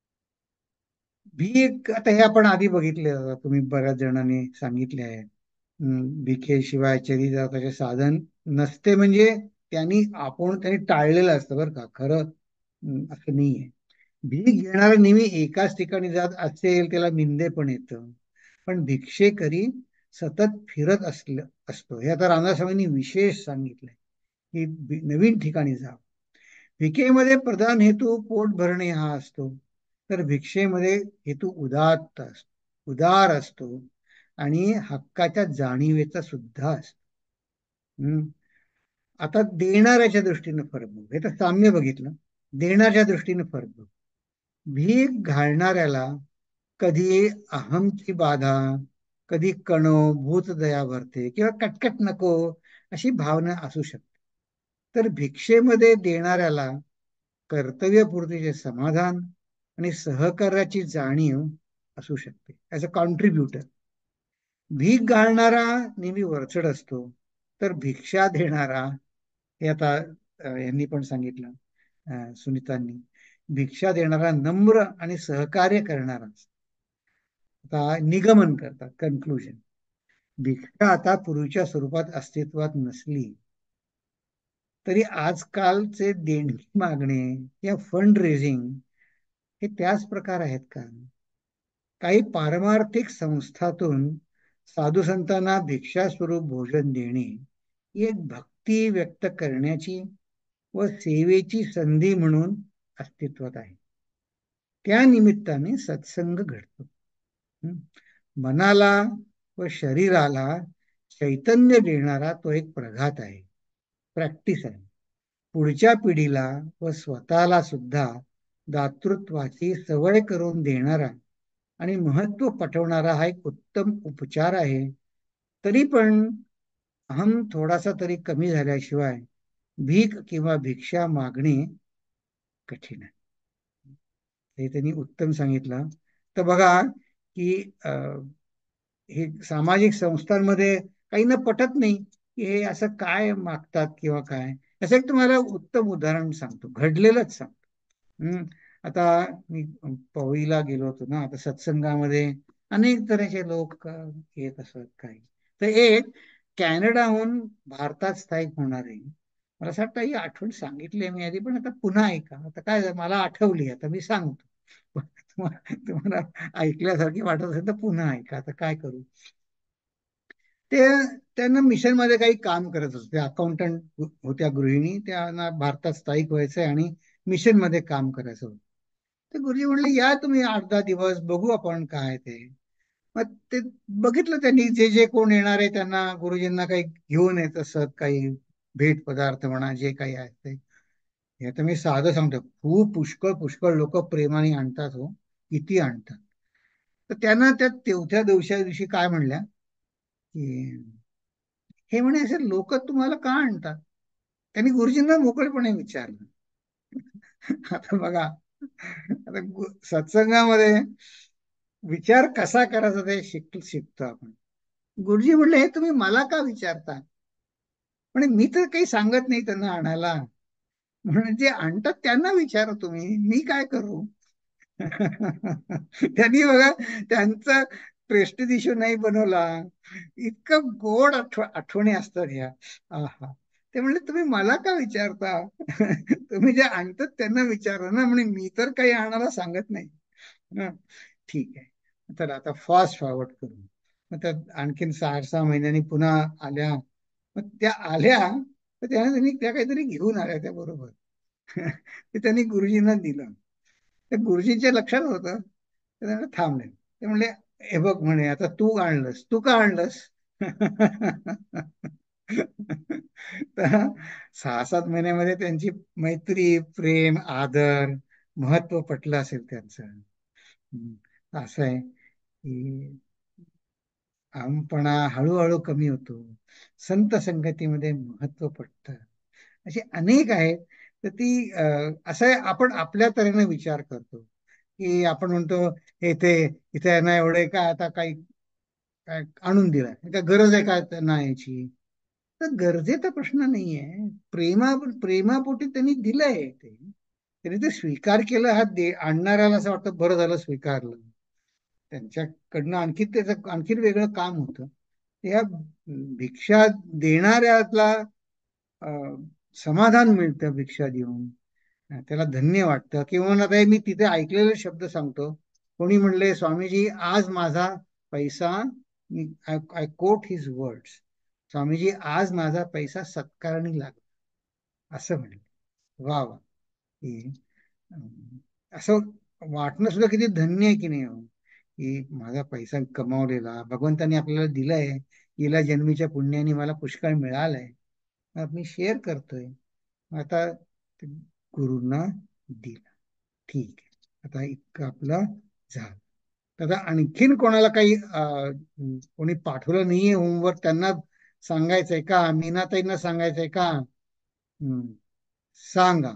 भीक आता हे आपण आधी बघितले, तुम्ही बऱ्याच जणांनी सांगितले आहे. भिकेशिवाय चरितार्थाचे साधन नसते, म्हणजे त्यांनी टाळलेलं असतं बरं का, खरं असं नाहीये. भीक घेणारा नेहमी एकाच ठिकाणी जात असेल त्याला निंदे पण येतं, पण भिक्षेकरी सतत फिरत असतो. हे आता रामदासांनी विशेष सांगितलंय की नवीन ठिकाणी जा. भिकेमध्ये प्रधान हेतू पोट भरणे हा असतो, तर भिक्षेमध्ये हेतू उदार असतो आणि हक्काच्या जाणीवेचा सुद्धा असतो. आता देणाऱ्याच्या दृष्टीने फरक बघ. हे तर साम्य बघितलं, देण्याच्या दृष्टीने फरक बघ. भीक घालणाऱ्याला कधी अहमची बाधा, कधी भूत दया भरते किंवा कटकट नको अशी भावना असू शकते. तर भिक्षेमध्ये देणाऱ्याला कर्तव्यपूर्तीचे समाधान आणि सहकार्याची जाणीव असू शकते ॲज अ कॉन्ट्रीब्युटर. भीक घालणारा नेहमी वरचढ असतो, तर भिक्षा देणारा, हे आता यांनी पण सांगितलं सुनीतांनी, भिक्षा देणारा नम्र आणि सहकार्य करणारा. आता निगमन करतात, कन्क्लुजन. भिक्षा आता पूर्वीच्या स्वरूपात अस्तित्वात नसली तरी आजकालचे देणगी मागणे या फंड रेझिंग हे त्याच प्रकार आहेत का? काही पारमार्थिक संस्थातून साधू संतांना भिक्षा स्वरूप भोजन देणे ही एक भक्ती व्यक्त करण्याची व सेवेची संधी म्हणून अस्तित्वात आहे. त्या निमित्ताने सत्संग घडतो. मनाला व शरीराला चैतन्य देणारा तो एक प्रघात आहे, प्रॅक्टिस आहे. पुढच्या पिढीला व स्वतःला सुद्धा दातृत्वाची सवय करून देणारा आणि महत्व पटवणारा हा एक उत्तम उपचार आहे. तरी पण अहम थोडासा तरी कमी झाल्याशिवाय भीक किंवा भिक्षा मागणे कठीण आहे. हे त्यांनी उत्तम सांगितलं. तर बघा की हे सामाजिक संस्थांमध्ये काहींना पटत नाही की हे असं काय मागतात किंवा काय. असं एक तुम्हाला उत्तम उदाहरण सांगतो, घडलेलंच सांगतो. आता मी पवईला गेलो होतो ना, आता सत्संगामध्ये अनेक तऱ्हेचे लोक येत असत काही. तर एक कॅनडाहून भारतात स्थायिक होणारे, मला असं वाटतं ही आठवण सांगितली मी आधी, पण आता पुन्हा ऐका. आता काय झालं, मला आठवली, आता मी सांगतो. तुम्हाला ऐकल्यासारखी वाटत असेल तर पुन्हा ऐका. आता काय करू. ते त्यांना मिशन मध्ये काही काम करत होते, अकाउंटंट होत्या गृहिणी, त्यांना भारतात स्थायिक व्हायचंय आणि मिशन मध्ये काम करायचं होतं. तर गुरुजी म्हणले या तुम्ही 8-10 दिवस बघू आपण काय ते. मग ते बघितलं त्यांनी, जे जे कोण येणार आहे त्यांना गुरुजींना काही घेऊन येत असत, काही भेट पदार्थ म्हणा जे काही आहे ते. हे तर मी साधं सांगतो, खूप पुष्कळ पुष्कळ लोक प्रेमाने आणतात हो, किती आणतात. तर त्यांना त्या तेवढ्या दिवशी काय म्हणल्या की हे म्हणे असे लोक तुम्हाला का आणतात. त्यांनी गुरुजींना मोकळेपणे विचारलं. आता बघा, आता सत्संगामध्ये विचार कसा करायचा ते शिकतो आपण. गुरुजी म्हणले हे तुम्ही मला का विचारता. म्हणे मी तर काही सांगत नाही त्यांना आणायला, म्हणून जे आणतात त्यांना विचारा तुम्ही, मी काय करू. त्यांनी बघा त्यांचा प्रेस्टिज इश्यू नाही बनवला. इतकं गोड आठवणी असतात ह्या. आहा. ते म्हणले तुम्ही मला का विचारता. तुम्ही जे आणतात त्यांना विचारा ना. म्हणे मी तर काही आणायला सांगत नाही. ठीक आहे, तर आता फास्ट फॉरवर्ड करू. मग त्या आणखीन 6-6 महिन्यांनी पुन्हा आल्या. मग त्या आल्या तर त्यांनी त्या काहीतरी घेऊन आल्या त्या बरोबर. ते त्यांनी गुरुजींना दिलं. त्या गुरुजींच्या लक्षात होतं. ते त्यांना थांबले. ते म्हणले हे बघ म्हणे, आता तू आणलंस, तू का आणलंस. तर 6-7 महिन्यामध्ये त्यांची मैत्री, प्रेम, आदर, महत्व पटलं असेल त्यांचं. असं आहे की आमपणा हळूहळू कमी होतो, संत संगतीमध्ये महत्व पडतं. असे अनेक आहेत. तर ती असं आहे, आपण आपल्या तऱ्हेने विचार करतो की आपण म्हणतो इथे इथे यांना एवढे का आता काही काय आणून दिलाय, काय गरज आहे का त्यांना याची. तर गरजेचा प्रश्न नाहीये, प्रेमापोटी त्यांनी दिलंय ते, त्यांनी ते स्वीकार केलं. हा आणणाऱ्याला असं वाटतं बरं झालं स्वीकारलं. त्यांच्याकडनं आणखीन वेगळं काम होतं. या भिक्षा देणाऱ्याला समाधान मिळतं भिक्षा देऊन, त्याला धन्य वाटतं. किंवा आता हे मी तिथे ऐकलेले शब्द सांगतो. कोणी म्हणले स्वामीजी आज माझा पैसा, I quote his words, Swamiji आज माझा पैसा सत्कारणी लागला, असं म्हणले. वा वा. असं वाटणं सुद्धा किती धन्य आहे की नाही हो, की माझा पैसा कमावलेला भगवंतानी आपल्याला दिलाय, गेल्या जन्मीच्या पुण्याने मला पुष्कळ मिळालंय, मी शेअर करतोय. आता गुरुंना दिला. ठीक आहे, आता इतकं आपलं झालं. आता आणखीन कोणाला काही कोणी पाठवलं नाहीये होमवर्क, त्यांना सांगायचंय का, मीनाताईंना सांगायचंय का. सांगा.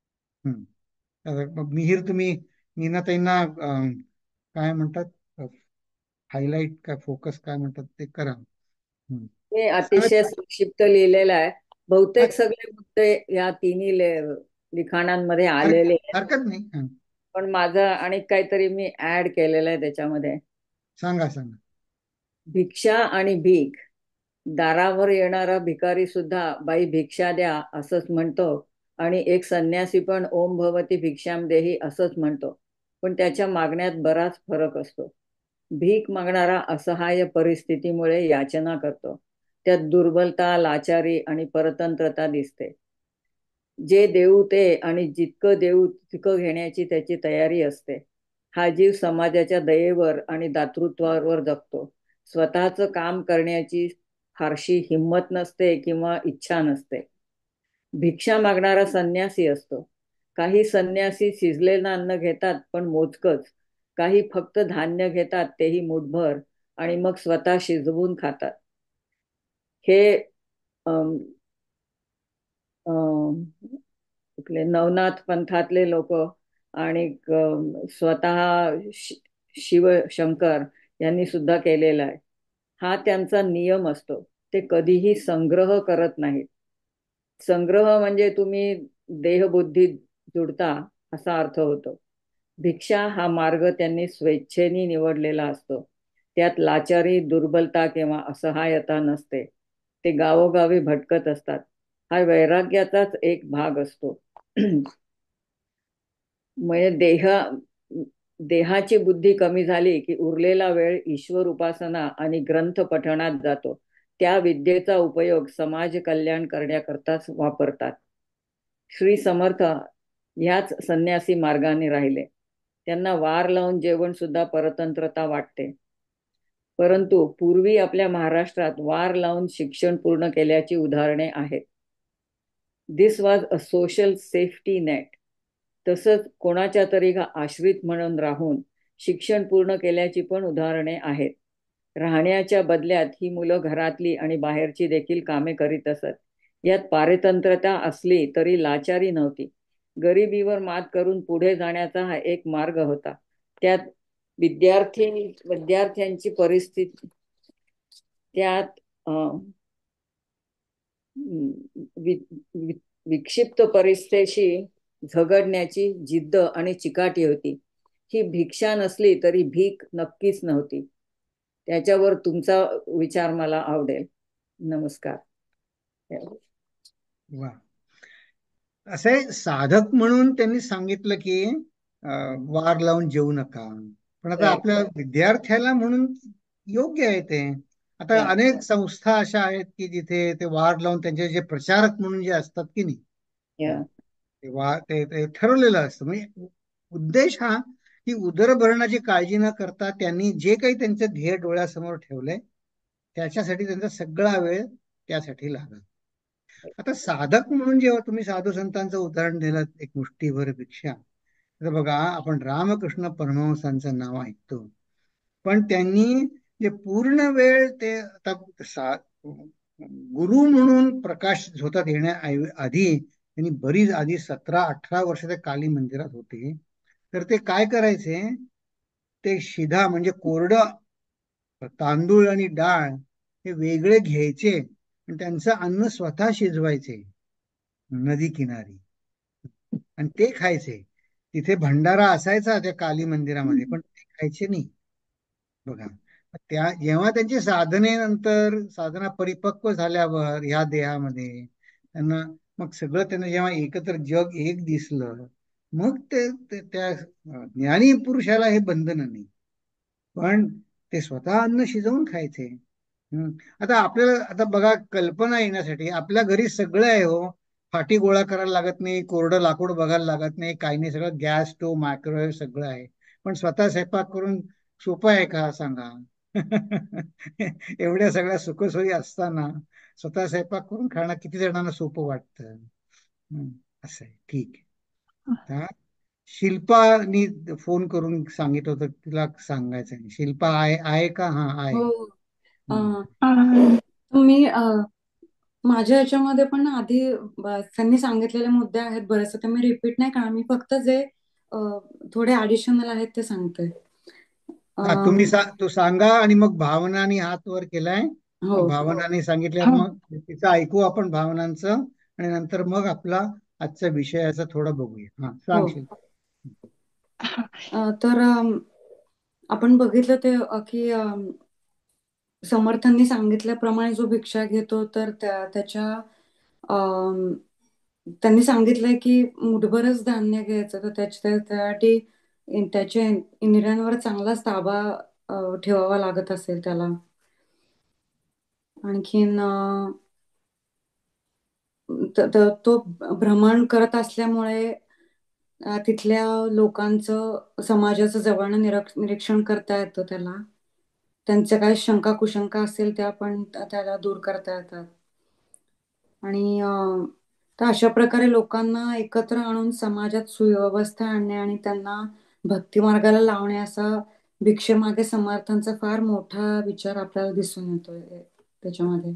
मिहीर तुम्ही मीनाताईंना काय म्हणतात, हायलाइट काय फोकस काय म्हणतात ते करा. हे अतिशय सांगा. संक्षिप्त लिहिलेलं आहे. बहुतेक सगळे मुद्दे या तिन्ही लिखाणांमध्ये आलेले आहेत. हरकत नाही. पण माझं आणि काहीतरी मी ऍड केलेलं आहे त्याच्यामध्ये. सांगा सांगा. भिक्षा आणि भीक. दारावर येणारा भिकारी सुद्धा बाई भिक्षा द्या असंच म्हणतो, आणि एक संन्यासी पण ओम भवती भिक्षाम देही असंच म्हणतो. पण त्याच्या मागण्यात बराच फरक असतो. भीक मागणारा असहाय्य परिस्थितीमुळे याचना करतो. त्यात दुर्बलता, लाचारी आणि परतंत्रता दिसते. जे देऊ ते आणि जितकं देऊ तितकं घेण्याची त्याची तयारी असते. हा जीव समाजाच्या दयेवर आणि दातृत्वावर जगतो. स्वतःचं काम करण्याची फारशी हिंमत नसते किंवा इच्छा नसते. भिक्षा मागणारा संन्यासी असतो. काही संन्यासी शिजलेलं अन्न घेतात पण मोजकच, काही फक्त धान्य घेतात तेही मुठभर आणि मग स्वतः शिजवून खातात. हे अम, अम, कुठले नवनाथ पंथातले लोक आणि स्वतः शिव शंकर यांनी सुद्धा केलेला आहे. हा त्यांचा नियम असतो. ते कधीही संग्रह करत नाहीत. संग्रह म्हणजे तुम्ही देहबुद्धी जुडता असा अर्थ होतो. भिक्षा हा मार्ग त्यांनी स्वेच्छेने निवडलेला असतो. त्यात लाचारी, दुर्बलता किंवा असहायता नसते. ते गावोगावी भटकत असतात. हा वैराग्याचाच एक भाग असतो. म्हणजे देहाची बुद्धी कमी झाली की उरलेला वेळ ईश्वर उपासना आणि ग्रंथ पठणात जातो. त्या विद्येचा उपयोग समाज कल्याण करण्याकरताच वापरतात. श्री समर्थ ह्याच संन्यासी मार्गाने राहिले. त्यांना वार लावून जेवण सुद्धा परतंत्रता वाटते. परंतु पूर्वी आपल्या महाराष्ट्रात वार लावून शिक्षण पूर्ण केल्याची उदाहरणे आहेत. This was a social safety net. तसंच कोणाच्या तरी आश्रित म्हणून राहून शिक्षण पूर्ण केल्याची पण उदाहरणे आहेत. राहण्याच्या बदल्यात ही मुलं घरातली आणि बाहेरची देखील कामे करीत असत. यात पारतंत्र्यता असली तरी लाचारी नव्हती. गरिबीवर मात करून पुढे जाण्याचा हा एक मार्ग होता. त्यात विद्यार्थ्यांची परिस्थिती त्यात विक्षिप्त परिस्थितीशी झगडण्याची जिद्द आणि चिकाटी होती. ही भिक्षा नसली तरी भीक नक्कीच नव्हती. त्याच्यावर तुमचा विचार मला आवडेल. नमस्कार. वा. असे साधक म्हणून त्यांनी सांगितलं की वार लावून जेवू नका, पण आता आपल्या विद्यार्थ्याला म्हणून योग्य आहे ते. आता अनेक संस्था अशा आहेत की जिथे ते वार लावून त्यांचे जे प्रचारक म्हणून जे असतात की नाही, ते ठरवलेलं असतं. म्हणजे उद्देश हा की उदरभरणाची काळजी न करता त्यांनी जे काही त्यांचं ध्येय डोळ्यासमोर ठेवलंय त्याच्यासाठी त्यांचा सगळा वेळ त्यासाठी लागला. आता साधक म्हणून जेव्हा तुम्ही साधू संतांचं उदाहरण दिलं, एक मुष्टीभर भिक्षा, तर बघा आपण रामकृष्ण परमहंसांचं नाव ऐकतो, पण त्यांनी जे पूर्ण वेळ ते आता गुरु म्हणून प्रकाश झोतात येण्याआधी त्यांनी बरीच आधी 17-18 वर्ष ते काली मंदिरात होते. तर ते काय करायचे, ते शिधा म्हणजे कोरडं तांदूळ आणि डाळ हे वेगळे घ्यायचे आणि त्यांचं अन्न स्वतः शिजवायचे नदी किनारी आणि ते खायचे. तिथे भंडारा असायचा त्या काली मंदिरामध्ये, पण ते खायचे नाही. बघा, जेव्हा त्यांची साधनेनंतर साधना परिपक्व झाल्यावर ह्या देहामध्ये त्यांना मग सगळं त्यांना जेव्हा एकत्र जग एक दिसलं, मग त्या ज्ञानी पुरुषाला हे बंधन नाही, पण ते स्वतः अन्न शिजवून खायचे. आता आपल्याला आता बघा, कल्पना येण्यासाठी आपल्या घरी सगळं आहे हो. फाटी गोळा करायला लागत नाही, कोरडं लाकूड बघायला लागत नाही, काही नाही, सगळं गॅस स्टोव्ह मायक्रोवेव्ह सगळं आहे. पण स्वतः स्वयंपाक करून सोपं आहे का सांगा? एवढ्या सगळ्या सुखसोयी असताना स्वतः स्वयंपाक करून खाणं किती जणांना सोपं वाटतं? असं आहे. ठीक आहे. आता शिल्पानी फोन करून सांगितलं होतं, तिला सांगायचं आहे. शिल्पा आहे का? हा आहे. हो. मी माझ्या याच्यामध्ये पण आधी त्यांनी सांगितलेले मुद्दे आहेत बरेच, ते मी रिपीट नाही करणार. मी फक्त जे थोडे ऍडिशनल आहेत ते सांगते. तुम्ही तो सांगा आणि मग भावनाने हात वर केलाय. हो. भावनाने सांगितल्यात, मग तिचं ऐकू आपण भावनांचं, आणि नंतर मग आपला आजच्या विषयाचा थोडं बघूया. सांगशील? तर आपण बघितलं ते की समर्थांनी सांगितल्याप्रमाणे जो भिक्षा घेतो तर त्याच्या त्यांनी सांगितलंय की मुठभरच धान्य घ्यायचं, तर त्यासाठी त्याच्या इंद्रियांवर चांगलाच ताबा ठेवावा लागत असेल त्याला. आणखीन तो भ्रमण करत असल्यामुळे तिथल्या लोकांचं, समाजाचं जवळनं निरीक्षण करता येतं त्याला. त्यांच्या काय शंका कुशंका असेल त्या पण त्याला दूर करता येतात. आणि तर अशा प्रकारे लोकांना एकत्र आणून समाजात सुव्यवस्था आणणे आणि त्यांना भक्ती मार्गाला लावणे असा भिक्षेमागे समर्थांचा फार मोठा विचार आपल्याला दिसून येतोय त्याच्यामध्ये.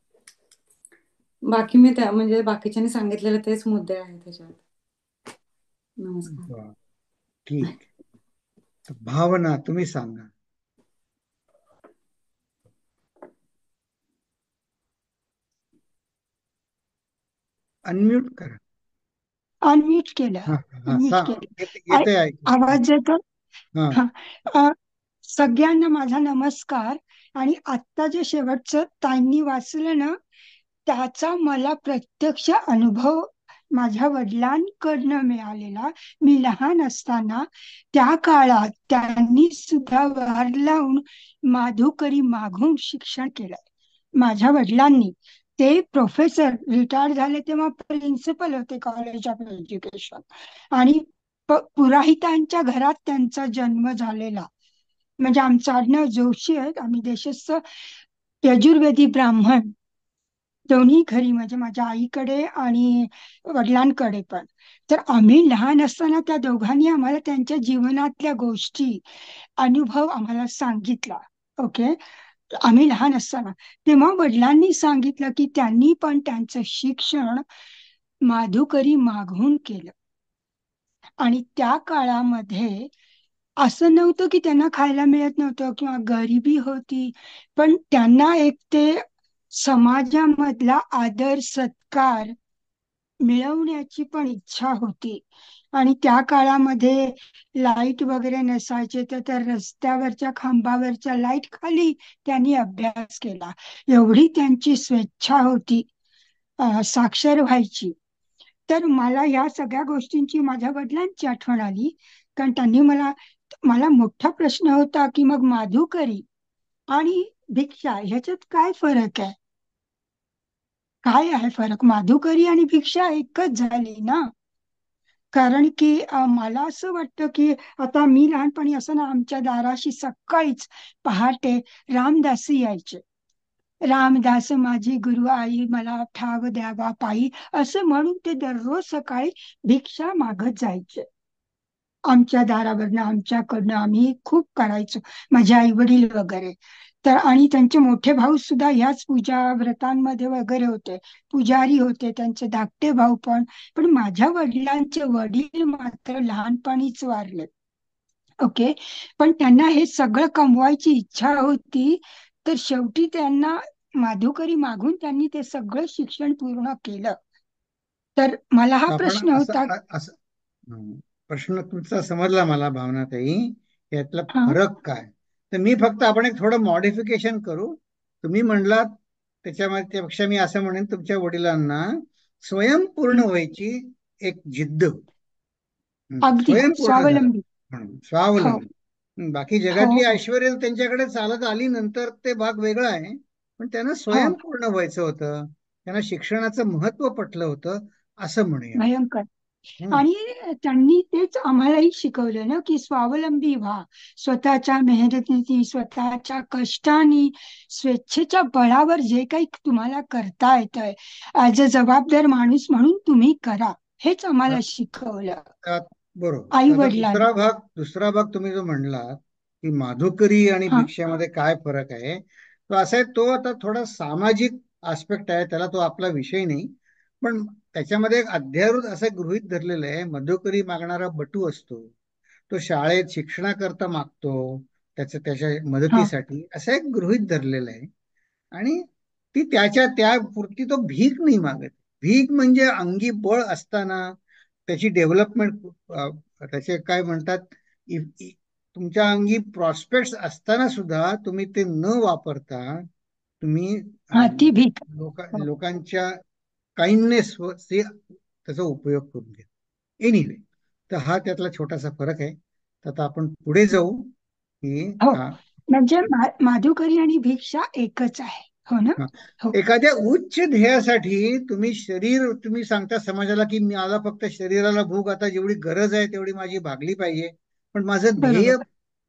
बाकी मी त्या म्हणजे बाकीच्यांनी सांगितलेले तेच मुद्दे आहेत त्याच्यात. नमस्कार. वा, ठीक. तर भावना तुम्ही सांगा. अनम्यूट करा. अनम्यूट केलं. हा अनम्यूट सांग. केलं. येते ऐकू. आवाज येतो? हा हा. अ, सगळ्यांना माझा नमस्कार. आणि आत्ता जे शेवटचं ताईंनी वाचलं ना, त्याचा मला प्रत्यक्ष अनुभव माझ्या वडिलांकडनं मिळालेला. मी लहान असताना त्या काळात त्यांनी सुद्धा वार लावून माधुकरी मागून शिक्षण केलं माझ्या वडिलांनी. ते प्रोफेसर रिटायर झाले तेव्हा प्रिन्सिपल होते कॉलेज ऑफ एज्युकेशन. आणि पुरोहितांच्या घरात त्यांचा जन्म झालेला. म्हणजे आमचं आडनाव जोशी आहे. आम्ही देशस्थ यजुर्वेदी ब्राह्मण दोन्ही घरी, म्हणजे माझ्या आईकडे आणि वडिलांकडे पण. तर आम्ही लहान असताना त्या दोघांनी आम्हाला त्यांच्या जीवनातल्या गोष्टी अनुभव आम्हाला सांगितला. ओके. आम्ही लहान असताना तेव्हा वडिलांनी सांगितलं की त्यांनी पण त्यांचं शिक्षण माधुकरी मागून केलं. आणि त्या काळामध्ये असं नव्हतं की त्यांना खायला मिळत नव्हतं किंवा गरिबी होती, पण त्यांना एक ते समाजामधला आदर सत्कार मिळवण्याची पण इच्छा होती. आणि त्या काळामध्ये लाईट वगैरे नसायचे, तर त्या रस्त्यावरच्या खांबावरच्या लाईट खाली त्यांनी अभ्यास केला. एवढी त्यांची स्वेच्छा होती साक्षर व्हायची. तर मला या सगळ्या गोष्टींची माझ्या वडिलांची आठवण आली. कारण त्यांनी मला मला मोठा प्रश्न होता की मग माधुकरी आणि भिक्षा ह्याच्यात काय फरक आहे? काय आहे फरक? माधुकरी आणि भिक्षा एकच झाली ना. कारण की मला असं वाटतं की आता मी लहानपणी असं ना, आमच्या दाराशी सकाळीच पहाटे रामदासी यायचे. रामदास माझी गुरु आई, मला ठाव द्यावा पायी, असं म्हणून ते दररोज सकाळी भिक्षा मागत जायचे आमच्या दारावरनं. आमच्याकडनं आम्ही खूप करायचो, माझे आई वडील वगैरे. तर आणि त्यांचे मोठे भाऊ सुद्धा ह्याच पूजा व्रतांमध्ये वगैरे होते, पुजारी होते, त्यांचे धाकटे भाऊ पण. पण माझ्या वडिलांचे वडील मात्र लहानपणीच वारले. ओके. पण त्यांना हे सगळं कमवायची इच्छा होती, तर शेवटी त्यांना माधुकरी मागून त्यांनी ते सगळं शिक्षण पूर्ण केलं. तर मला हा आपण प्रश्न असं होता. असं प्रश्न तुमचा समजला मला भावनाताई. यातला हा फरक काय? तर मी फक्त आपण एक थोडं मॉडिफिकेशन करू. तुम्ही म्हणलात त्याच्यामध्ये, त्यापेक्षा मी असं म्हणेन, तुमच्या वडिलांना स्वयंपूर्ण हं, व्हायची एक जिद्द. अगदी स्वयंपूर्ण झाला स्वावलंबी. म्हणून हो. स्वावलंबी. बाकी हो. जगातली हो. ऐश्वर्य त्यांच्याकडे चालत आली नंतर, ते भाग वेगळा आहे. पण त्यांना हो. स्वयंपूर्ण व्हायचं होतं. त्यांना शिक्षणाचं महत्व पटलं होतं, असं म्हणूया. भयंकर. हम्म. आणि त्यांनी तेच आम्हालाही शिकवलं ना, की स्वावलंबी व्हा. स्वतःच्या मेहनतीने, स्वतःच्या कष्टाने, स्वेच्छेच्या बळावर जे काही तुम्हाला करता येतंय, ऍज अ जबाबदार माणूस म्हणून तुम्ही करा. हेच आम्हाला शिकवलं त्यात बरोबर. आई आता वडिलांनी. दुसरा भाग तुम्ही जो म्हणलात की माधुकरी आणि हा भिक्षामध्ये काय फरक आहे, तो असा आहे, तो आता थोडा सामाजिक आस्पेक्ट आहे, त्याला तो आपला विषय नाही. पण त्याच्यामध्ये एक अध्यारोत असं गृहीत धरलेलं आहे, मधुकरी मागणारा बटू असतो, तो शाळेत शिक्षणाकरता मागतो, त्याच्या हा मदतीसाठी, असं एक गृहीत धरलेलं आहे. आणि ती त्या पुरती तो भीक नाही मागत. भीक म्हणजे अंगी बळ असताना त्याची डेव्हलपमेंट, त्याचे काय म्हणतात, इ- इ- तुमच्या अंगी प्रॉस्पेक्ट असताना सुद्धा तुम्ही ते न वापरता, तुम्ही हा ती भीक. हो. लोकांच्या काइंडनेस त्याचा उपयोग करून घ्या. एनिवे, तर हा त्यातला छोटासा फरक आहे. तर आता आपण पुढे जाऊ की हो. हा म्हणजे माधुकरी आणि भिक्षा एकच आहे. हो ना. हा. हो. एखाद्या उच्च ध्येयासाठी तुम्ही सांगता समाजाला की मला फक्त शरीराला भूक, आता जेवढी गरज आहे तेवढी माझी भागली पाहिजे. पण माझं ध्येय बरोबर.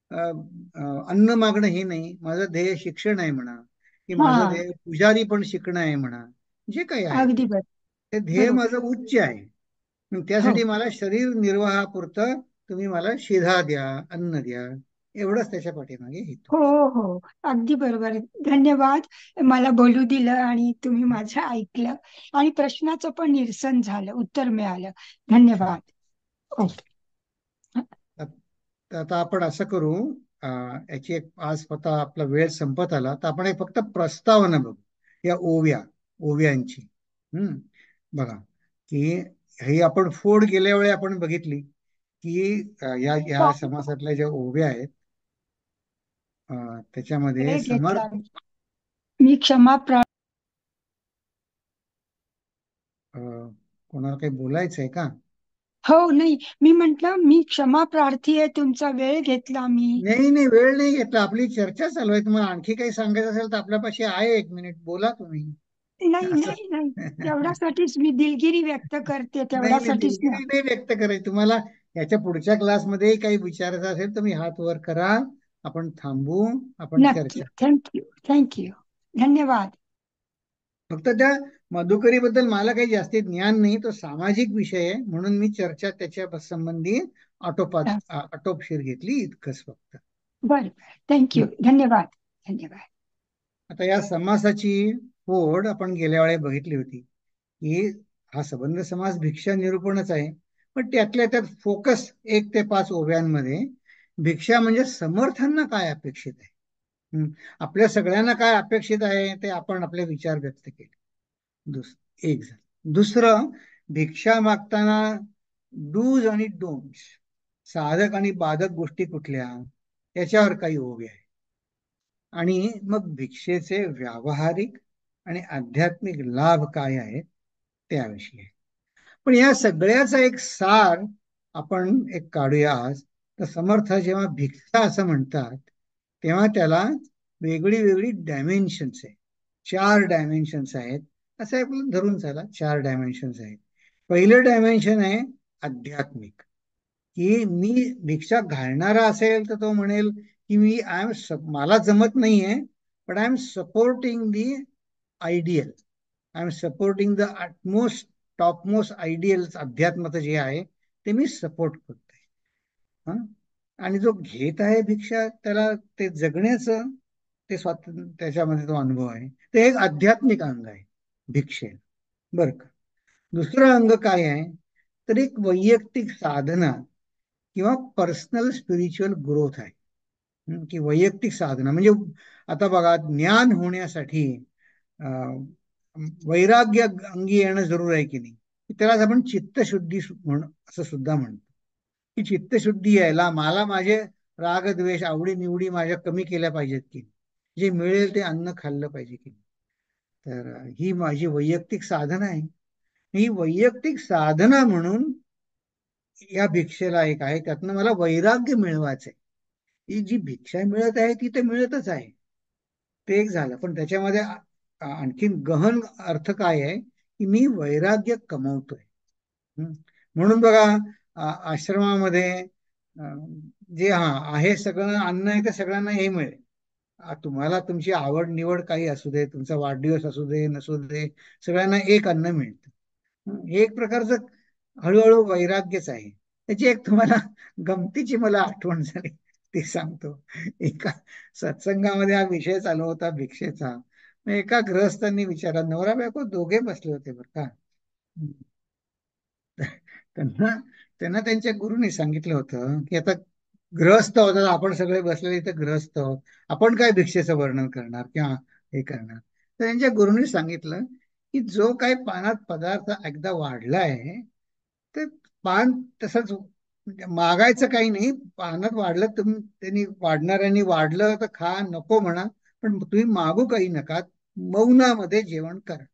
अन्न मागणं हे नाही. माझं ध्येय शिक्षण आहे म्हणा, की हा माझं ध्येय पुजारी पण शिकणं आहे म्हणा, जे काही आहे अगदी ते. बरोबर. हे ध्येय बरोबर. माझं उच्च आहे. मग हो त्यासाठी मला शरीर निर्वाहापुरतं तुम्ही मला शिधा द्या, अन्न द्या, एवढंच त्याच्या पाठीमागे हेतू हो आहे. हो, अगदी बरोबर आहे. धन्यवाद, मला बोलू दिलं आणि तुम्ही माझं ऐकलं आणि प्रश्नाचं पण निरसन झालं, उत्तर मिळालं. धन्यवाद. ओके. तर आता आपण असं करू, याची एक आज स्वतः आपला वेळ संपत आला, तर आपण एक फक्त प्रस्तावना बघू या ओव्यांची. बघा की ही आपण फोड गेल्या वेळी आपण बघितली की या या समासातल्या ज्या ओव्या आहेत त्याच्यामध्ये वेळ घेतला मी क्षमा कोणाला काही बोलायचं आहे का? हो नाही, मी म्हंटल मी क्षमा प्रार्थी आहे, तुमचा वेळ घेतला मी. नाही नाही, वेळ नाही घेतला, आपली चर्चा चालू आहे. तुम्हाला आणखी काही सांगायचं असेल तर आपल्यापाशी आहे, 1 मिनिट बोला तुम्ही. नाही असं नाही नाही, तेवढ्यासाठीच मी दिलगिरी व्यक्त करते, नाही नाही, तेवढ्यासाठीच ना. दिलगिरी नाही व्यक्त करायची. तुम्हाला याच्या पुढच्या क्लासमध्ये काही विचारायचं असेल तुम्ही हात वर करा, आपण थांबू, आपण नक्की. चर्चा. थँक्यू थँक्यू, धन्यवाद. फक्त त्या मधुकरीबद्दल मला काही जास्ती ज्ञान नाही, तो सामाजिक विषय आहे, म्हणून मी चर्चा त्याच्या संबंधी आटोपशीर घेतली, इतकंच फक्त. बरं, थँक्यू, धन्यवाद धन्यवाद. आता या समासाची फोड आपण गेल्या वेळी बघितली होती की हा संबंध समास भिक्षा निरूपणच आहे, पण त्यातल्या त्यात फोकस 1 ते 5 ओव्यांमध्ये भिक्षा म्हणजे समर्थांना काय अपेक्षित आहे, आपल्या सगळ्यांना काय अपेक्षित आहे ते आपण आपले विचार व्यक्त केले. एक झालं. दुसरं, भिक्षा मागताना डूज आणि डोंट्स, साधक आणि बाधक गोष्टी कुठल्या, याच्यावर काही ओव्या आहे. आणि मग भिक्षेचे व्यावहारिक आणि आध्यात्मिक लाभ काय आहेत त्याविषयी आहे. पण या सगळ्याचा एक सार आपण एक काढूया आज. तर समर्थ जेव्हा भिक्षा असं म्हणतात तेव्हा त्याला वेगळी वेगळी डायमेन्शन्स आहेत, 4 डायमेन्शन्स आहेत, असं आपलं धरून चाला. 4 डायमेन्शन्स आहेत. पहिलं डायमेन्शन आहे आध्यात्मिक, की मी भिक्षा घालणारा असेल तर तो म्हणेल की मला जमत नाहीये, but I am supporting the ideal, I am supporting the utmost topmost ideal. अध्यात्माचं जे आहे ते मी सपोर्ट करतोय. आणि जो घेत आहे भिक्षा त्याला ते जगण्याचं ते स्वातंत्र्य, त्याच्यामध्ये तो अनुभव आहे, ते एक आध्यात्मिक अंग आहे भिक्षे. बर का? दुसरं अंग काय आहे तर एक वैयक्तिक साधना किंवा पर्सनल स्पिरिच्युअल ग्रोथ आहे. की वैयक्तिक साधना म्हणजे आता बघा, ज्ञान होण्यासाठी वैराग्य अंगी येणं जरूर आहे की नाही. त्यालाच आपण चित्तशुद्धी असं सुद्धा म्हणतो, की चित्तशुद्धी यायला मला माझे राग द्वेष आवडी निवडी माझ्या कमी केल्या पाहिजेत की, जे मिळेल ते अन्न खाल्लं पाहिजे की. तर ही माझी वैयक्तिक साधना आहे. ही वैयक्तिक साधना म्हणून या भिक्षेला एक आहे, त्यातनं मला वैराग्य मिळवायचंय. ही जी भिक्षा मिळत आहे ती तर मिळतच आहे, ते एक झालं. पण त्याच्यामध्ये आणखीन गहन अर्थ काय आहे की मी वैराग्य कमवतोय. म्हणून बघा, आश्रमामध्ये जे आहे सगळं अन्न आहे, ते सगळ्यांना हे मिळेल. तुम्हाला तुमची आवड निवड काही असू दे, तुमचा वाढदिवस असू दे नसू दे, सगळ्यांना एक अन्न मिळतं. हे एक प्रकारचं हळूहळू वैराग्यच आहे. त्याची एक तुम्हाला गमतीची मला आठवण झाली, ते सांगतो. एका सत्संगामध्ये हा विषय चालू होता भिक्षेचा. एका गृहस्थांनी विचारला, नवरा बायको दोघे बसले होते बरं का. त्यांना त्यांना त्यांच्या गुरुने सांगितलं होतं की आता गृहस्थ होतात, आपण सगळे बसलेले इथे गृहस्थ आहोत, आपण काय भिक्षेचं वर्णन करणार किंवा हे करणार. तर त्यांच्या गुरुने सांगितलं की जो काही पानात पदार्थ एकदा वाढलाय ते पान तसंच म्हणजे मागायचं काही नाही. पानात वाढलं त्यांनी वाढणाऱ्यांनी वाढलं तर खा, नको म्हणा, पण तुम्ही मागू काही नका, मौनामध्ये जेवण करा.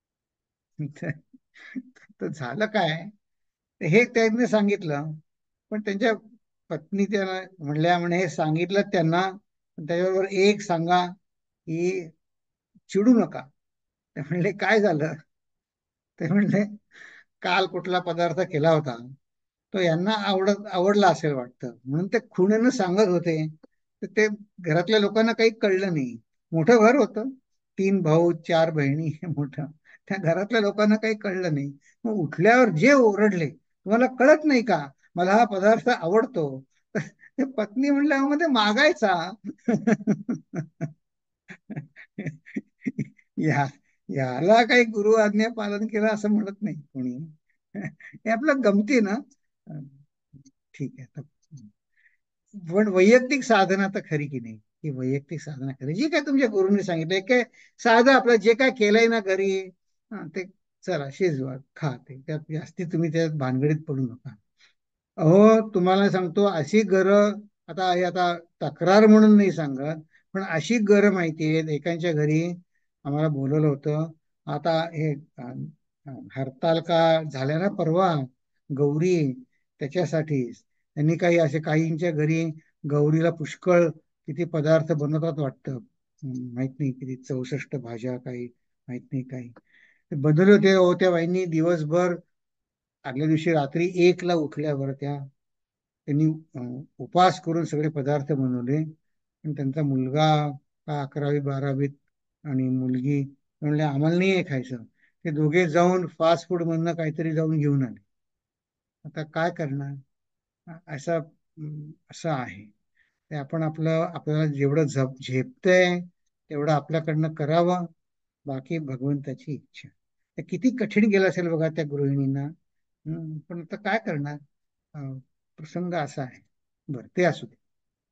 तर झालं काय, हे त्यांनी सांगितलं. पण त्यांच्या पत्नी त्यांना म्हणल्या, म्हणे हे सांगितलं त्यांना, त्याच्याबरोबर एक सांगा की चिडू नका. ते म्हणले काय झालं, ते म्हणले काल कुठला पदार्थ केला होता तो यांना आवडला असेल वाटतं, म्हणून ते खुणेनं सांगत होते. तर ते घरातल्या लोकांना काही कळलं नाही. मोठं घर होतं, 3 भाऊ 4 बहिणी, मोठं. त्या घरातल्या लोकांना काही कळलं नाही. मग उठल्यावर जे ओरडले, तुम्हाला कळत नाही का मला हा पदार्थ आवडतो? ते पत्नी म्हणल्या मध्ये मागायचा. या याला काही गुरु आज्ञा पालन केलं असं म्हणत नाही कोणी. हे आपलं गमती ना. ठीक आहे. पण वैयक्तिक साधना तर खरी की नाही, ही वैयक्तिक साधना खरी जी काय तुमच्या गुरुने सांगितलंय काय साधं आपलं जे काय केलंय ना घरी, ते चला शिजवा खा, ते त्यात जास्ती तुम्ही त्यात भानगडीत पडू नका. अहो तुम्हाला सांगतो अशी आता हे आता तक्रार म्हणून नाही सांगत, पण अशी माहितीये एकांच्या घरी आम्हाला बोलवलं होतं. आता हे हरतालिका झाल्या ना परवा, गौरी, त्याच्यासाठी त्यांनी काही असे काहींच्या घरी गौरीला पुष्कळ किती पदार्थ बनवतात वाटतं. माहित नाही किती 64 भाज्या काही माहित नाही काही ते बनवले होते. त्या बाईंनी दिवसभर आदल्या दिवशी रात्री 1ला उठल्यावर त्यांनी उपवास करून सगळे पदार्थ बनवले. आणि त्यांचा मुलगा 11वी-12वीत आणि मुलगी म्हणले आम्हाला नाही आहे खायचं. ते दोघे जाऊन फास्ट फूड मधनं काहीतरी जाऊन घेऊन आले. आता काय करणार? असं आहे ते. आपण आपल्याला जेवढं झेपतंय तेवढं आपल्याकडनं करावं, बाकी भगवंताची इच्छा. ते किती कठीण गेलं असेल बघा त्या गृहिणींना. पण आता काय करणार? प्रसंग असा आहे. बरं, ते असू दे.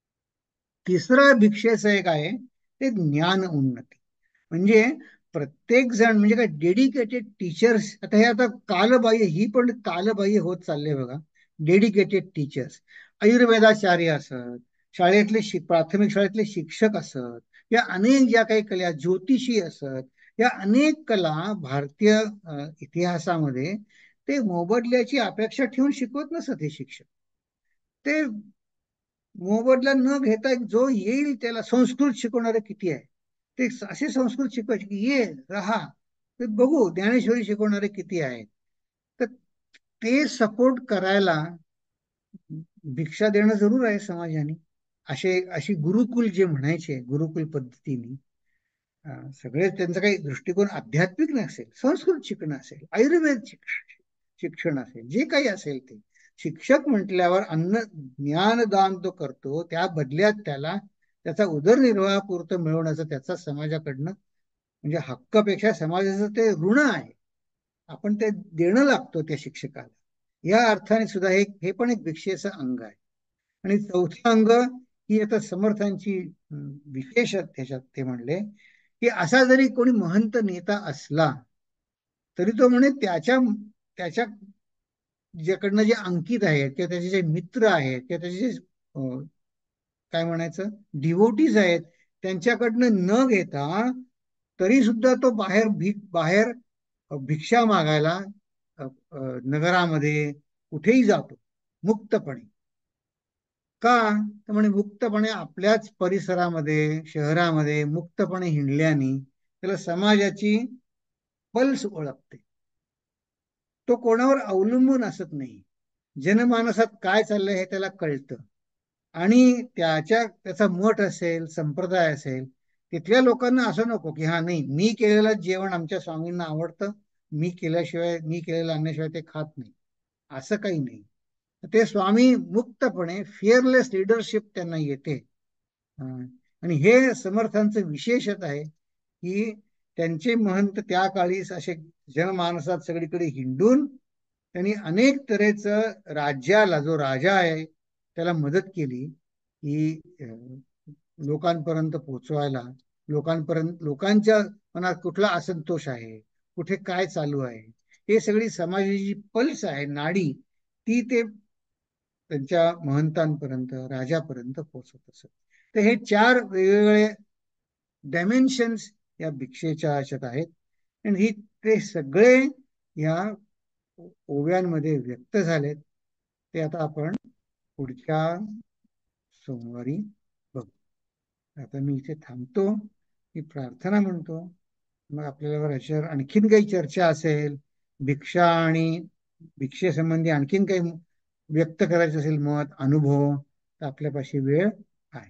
तिसरं भिक्षेचं एक आहे ते ज्ञान उन्नती. म्हणजे प्रत्येक जण म्हणजे काय डेडिकेटेड टीचर्स. आता कालबाह्य, ही पण कालबाह्य होत चालले बघा. डेडिकेटेड टीचर्स, आयुर्वेदाचार्य असत, प्राथमिक शाळेतले शिक्षक असत, या अनेक ज्या काही कला, ज्योतिषी असत, या अनेक कला भारतीय इतिहासामध्ये ते मोबदल्याची अपेक्षा ठेवून शिकवत नसत हे शिक्षक. ते मोबदला न घेता जो येईल त्याला संस्कृत शिकवणारे किती आहे. ते असे संस्कृत शिकवायचे की ये राहा, ते बघू. ज्ञानेश्वरी शिकवणारे किती आहेत. तर ते सपोर्ट करायला भिक्षा देणं जरूर आहे समाजाने. अशी गुरुकुल जे म्हणायचे, गुरुकुल पद्धतीने सगळे त्यांचा काही दृष्टिकोन आध्यात्मिक नसेल, संस्कृत शिकणं असेल, आयुर्वेद शिक्षण असेल, जे काही असेल ते शिक्षक म्हटल्यावर ज्ञानदान तो करतो, त्या बदल्यात त्याचा उदरनिर्वाहापुरतं मिळवण्याचं त्याचा समाजाकडनं म्हणजे हक्कापेक्षा समाजाचं ते ऋण आहे. आपण ते देणं लागतो त्या शिक्षकाला. या अर्थाने सुद्धा हे पण एक भिक्षेचं अंग आहे. आणि चौथं अंग ही आता समर्थांची विशेष त्याच्यात ते म्हणले की असा जरी कोणी महंत नेता असला तरी तो म्हणे त्याच्या ज्याकडनं जे अंकित आहेत किंवा त्याचे जे मित्र आहेत किंवा त्याचे जे काय म्हणायचं डिवोटीज आहेत त्यांच्याकडनं न घेता तरी सुद्धा तो बाहेर भिक्षा मागायला नगरामध्ये कुठेही जातो मुक्तपणे. का? तर म्हणे मुक्तपणे आपल्याच परिसरामध्ये, शहरामध्ये मुक्तपणे हिंडल्याने त्याला समाजाची पल्स ओळखते. तो कोणावर अवलंबून असत नाही. जनमानसात काय चाललंय हे त्याला कळतं. आणि त्याचा मठ असेल, संप्रदाय असेल, तिथल्या लोकांना असं नको की हा नाही मी केलेलं जेवण आमच्या स्वामींना आवडतं, मी केलेलं आणल्याशिवाय ते खात नाही, असं काही नाही. ते स्वामी मुक्तपणे फिअरलेस लिडरशिप त्यांना येते. आणि हे समर्थांचं विशेषच आहे की त्यांचे महंत त्या काळी असे जनमानसात सगळीकडे हिंडून त्यांनी अनेक तऱ्हेचं राज्याला, जो राजा आहे त्याला मदत केली की लोकांपर्यंत पोचवायला, लोकांच्या मनात कुठला असंतोष आहे, कुठे काय चालू आहे, हे सगळी समाजाची पल्स आहे, नाडी, ती ते त्यांच्या महंतांपर्यंत, राजापर्यंत पोहोचत असत. तर हे 4 वेगवेगळे डायमेन्शन्स या भिक्षेच्या ह्याच्यात आहेत. आणि ते सगळे या ओव्यांमध्ये व्यक्त झालेत. ते आता आपण पुढच्या सोमवारी बघू. आता मी इथे थांबतो, मी प्रार्थना म्हणतो, मग आपल्याला याच्यावर आणखीन काही चर्चा असेल, भिक्षा आणि भिक्षेसंबंधी आणखीन काही व्यक्त करायचं असेल मत, अनुभव, तर आपल्यापाशी वेळ आहे.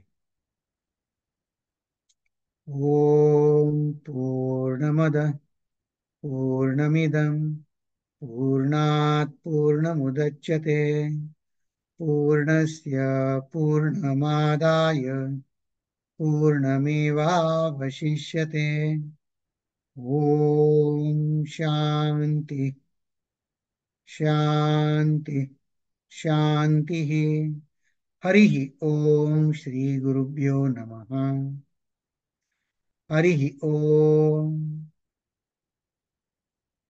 ओम पूर्णमद पूर्णमिदं पूर्णात् पूर्णमुदच्यते पूर्णस्य पूर्णमादाय पूर्णमेवावशिष्यते ॐ शान्ति शान्ति शान्तिः हरिः ॐ श्रीगुरुभ्यो नमः हरिः ॐ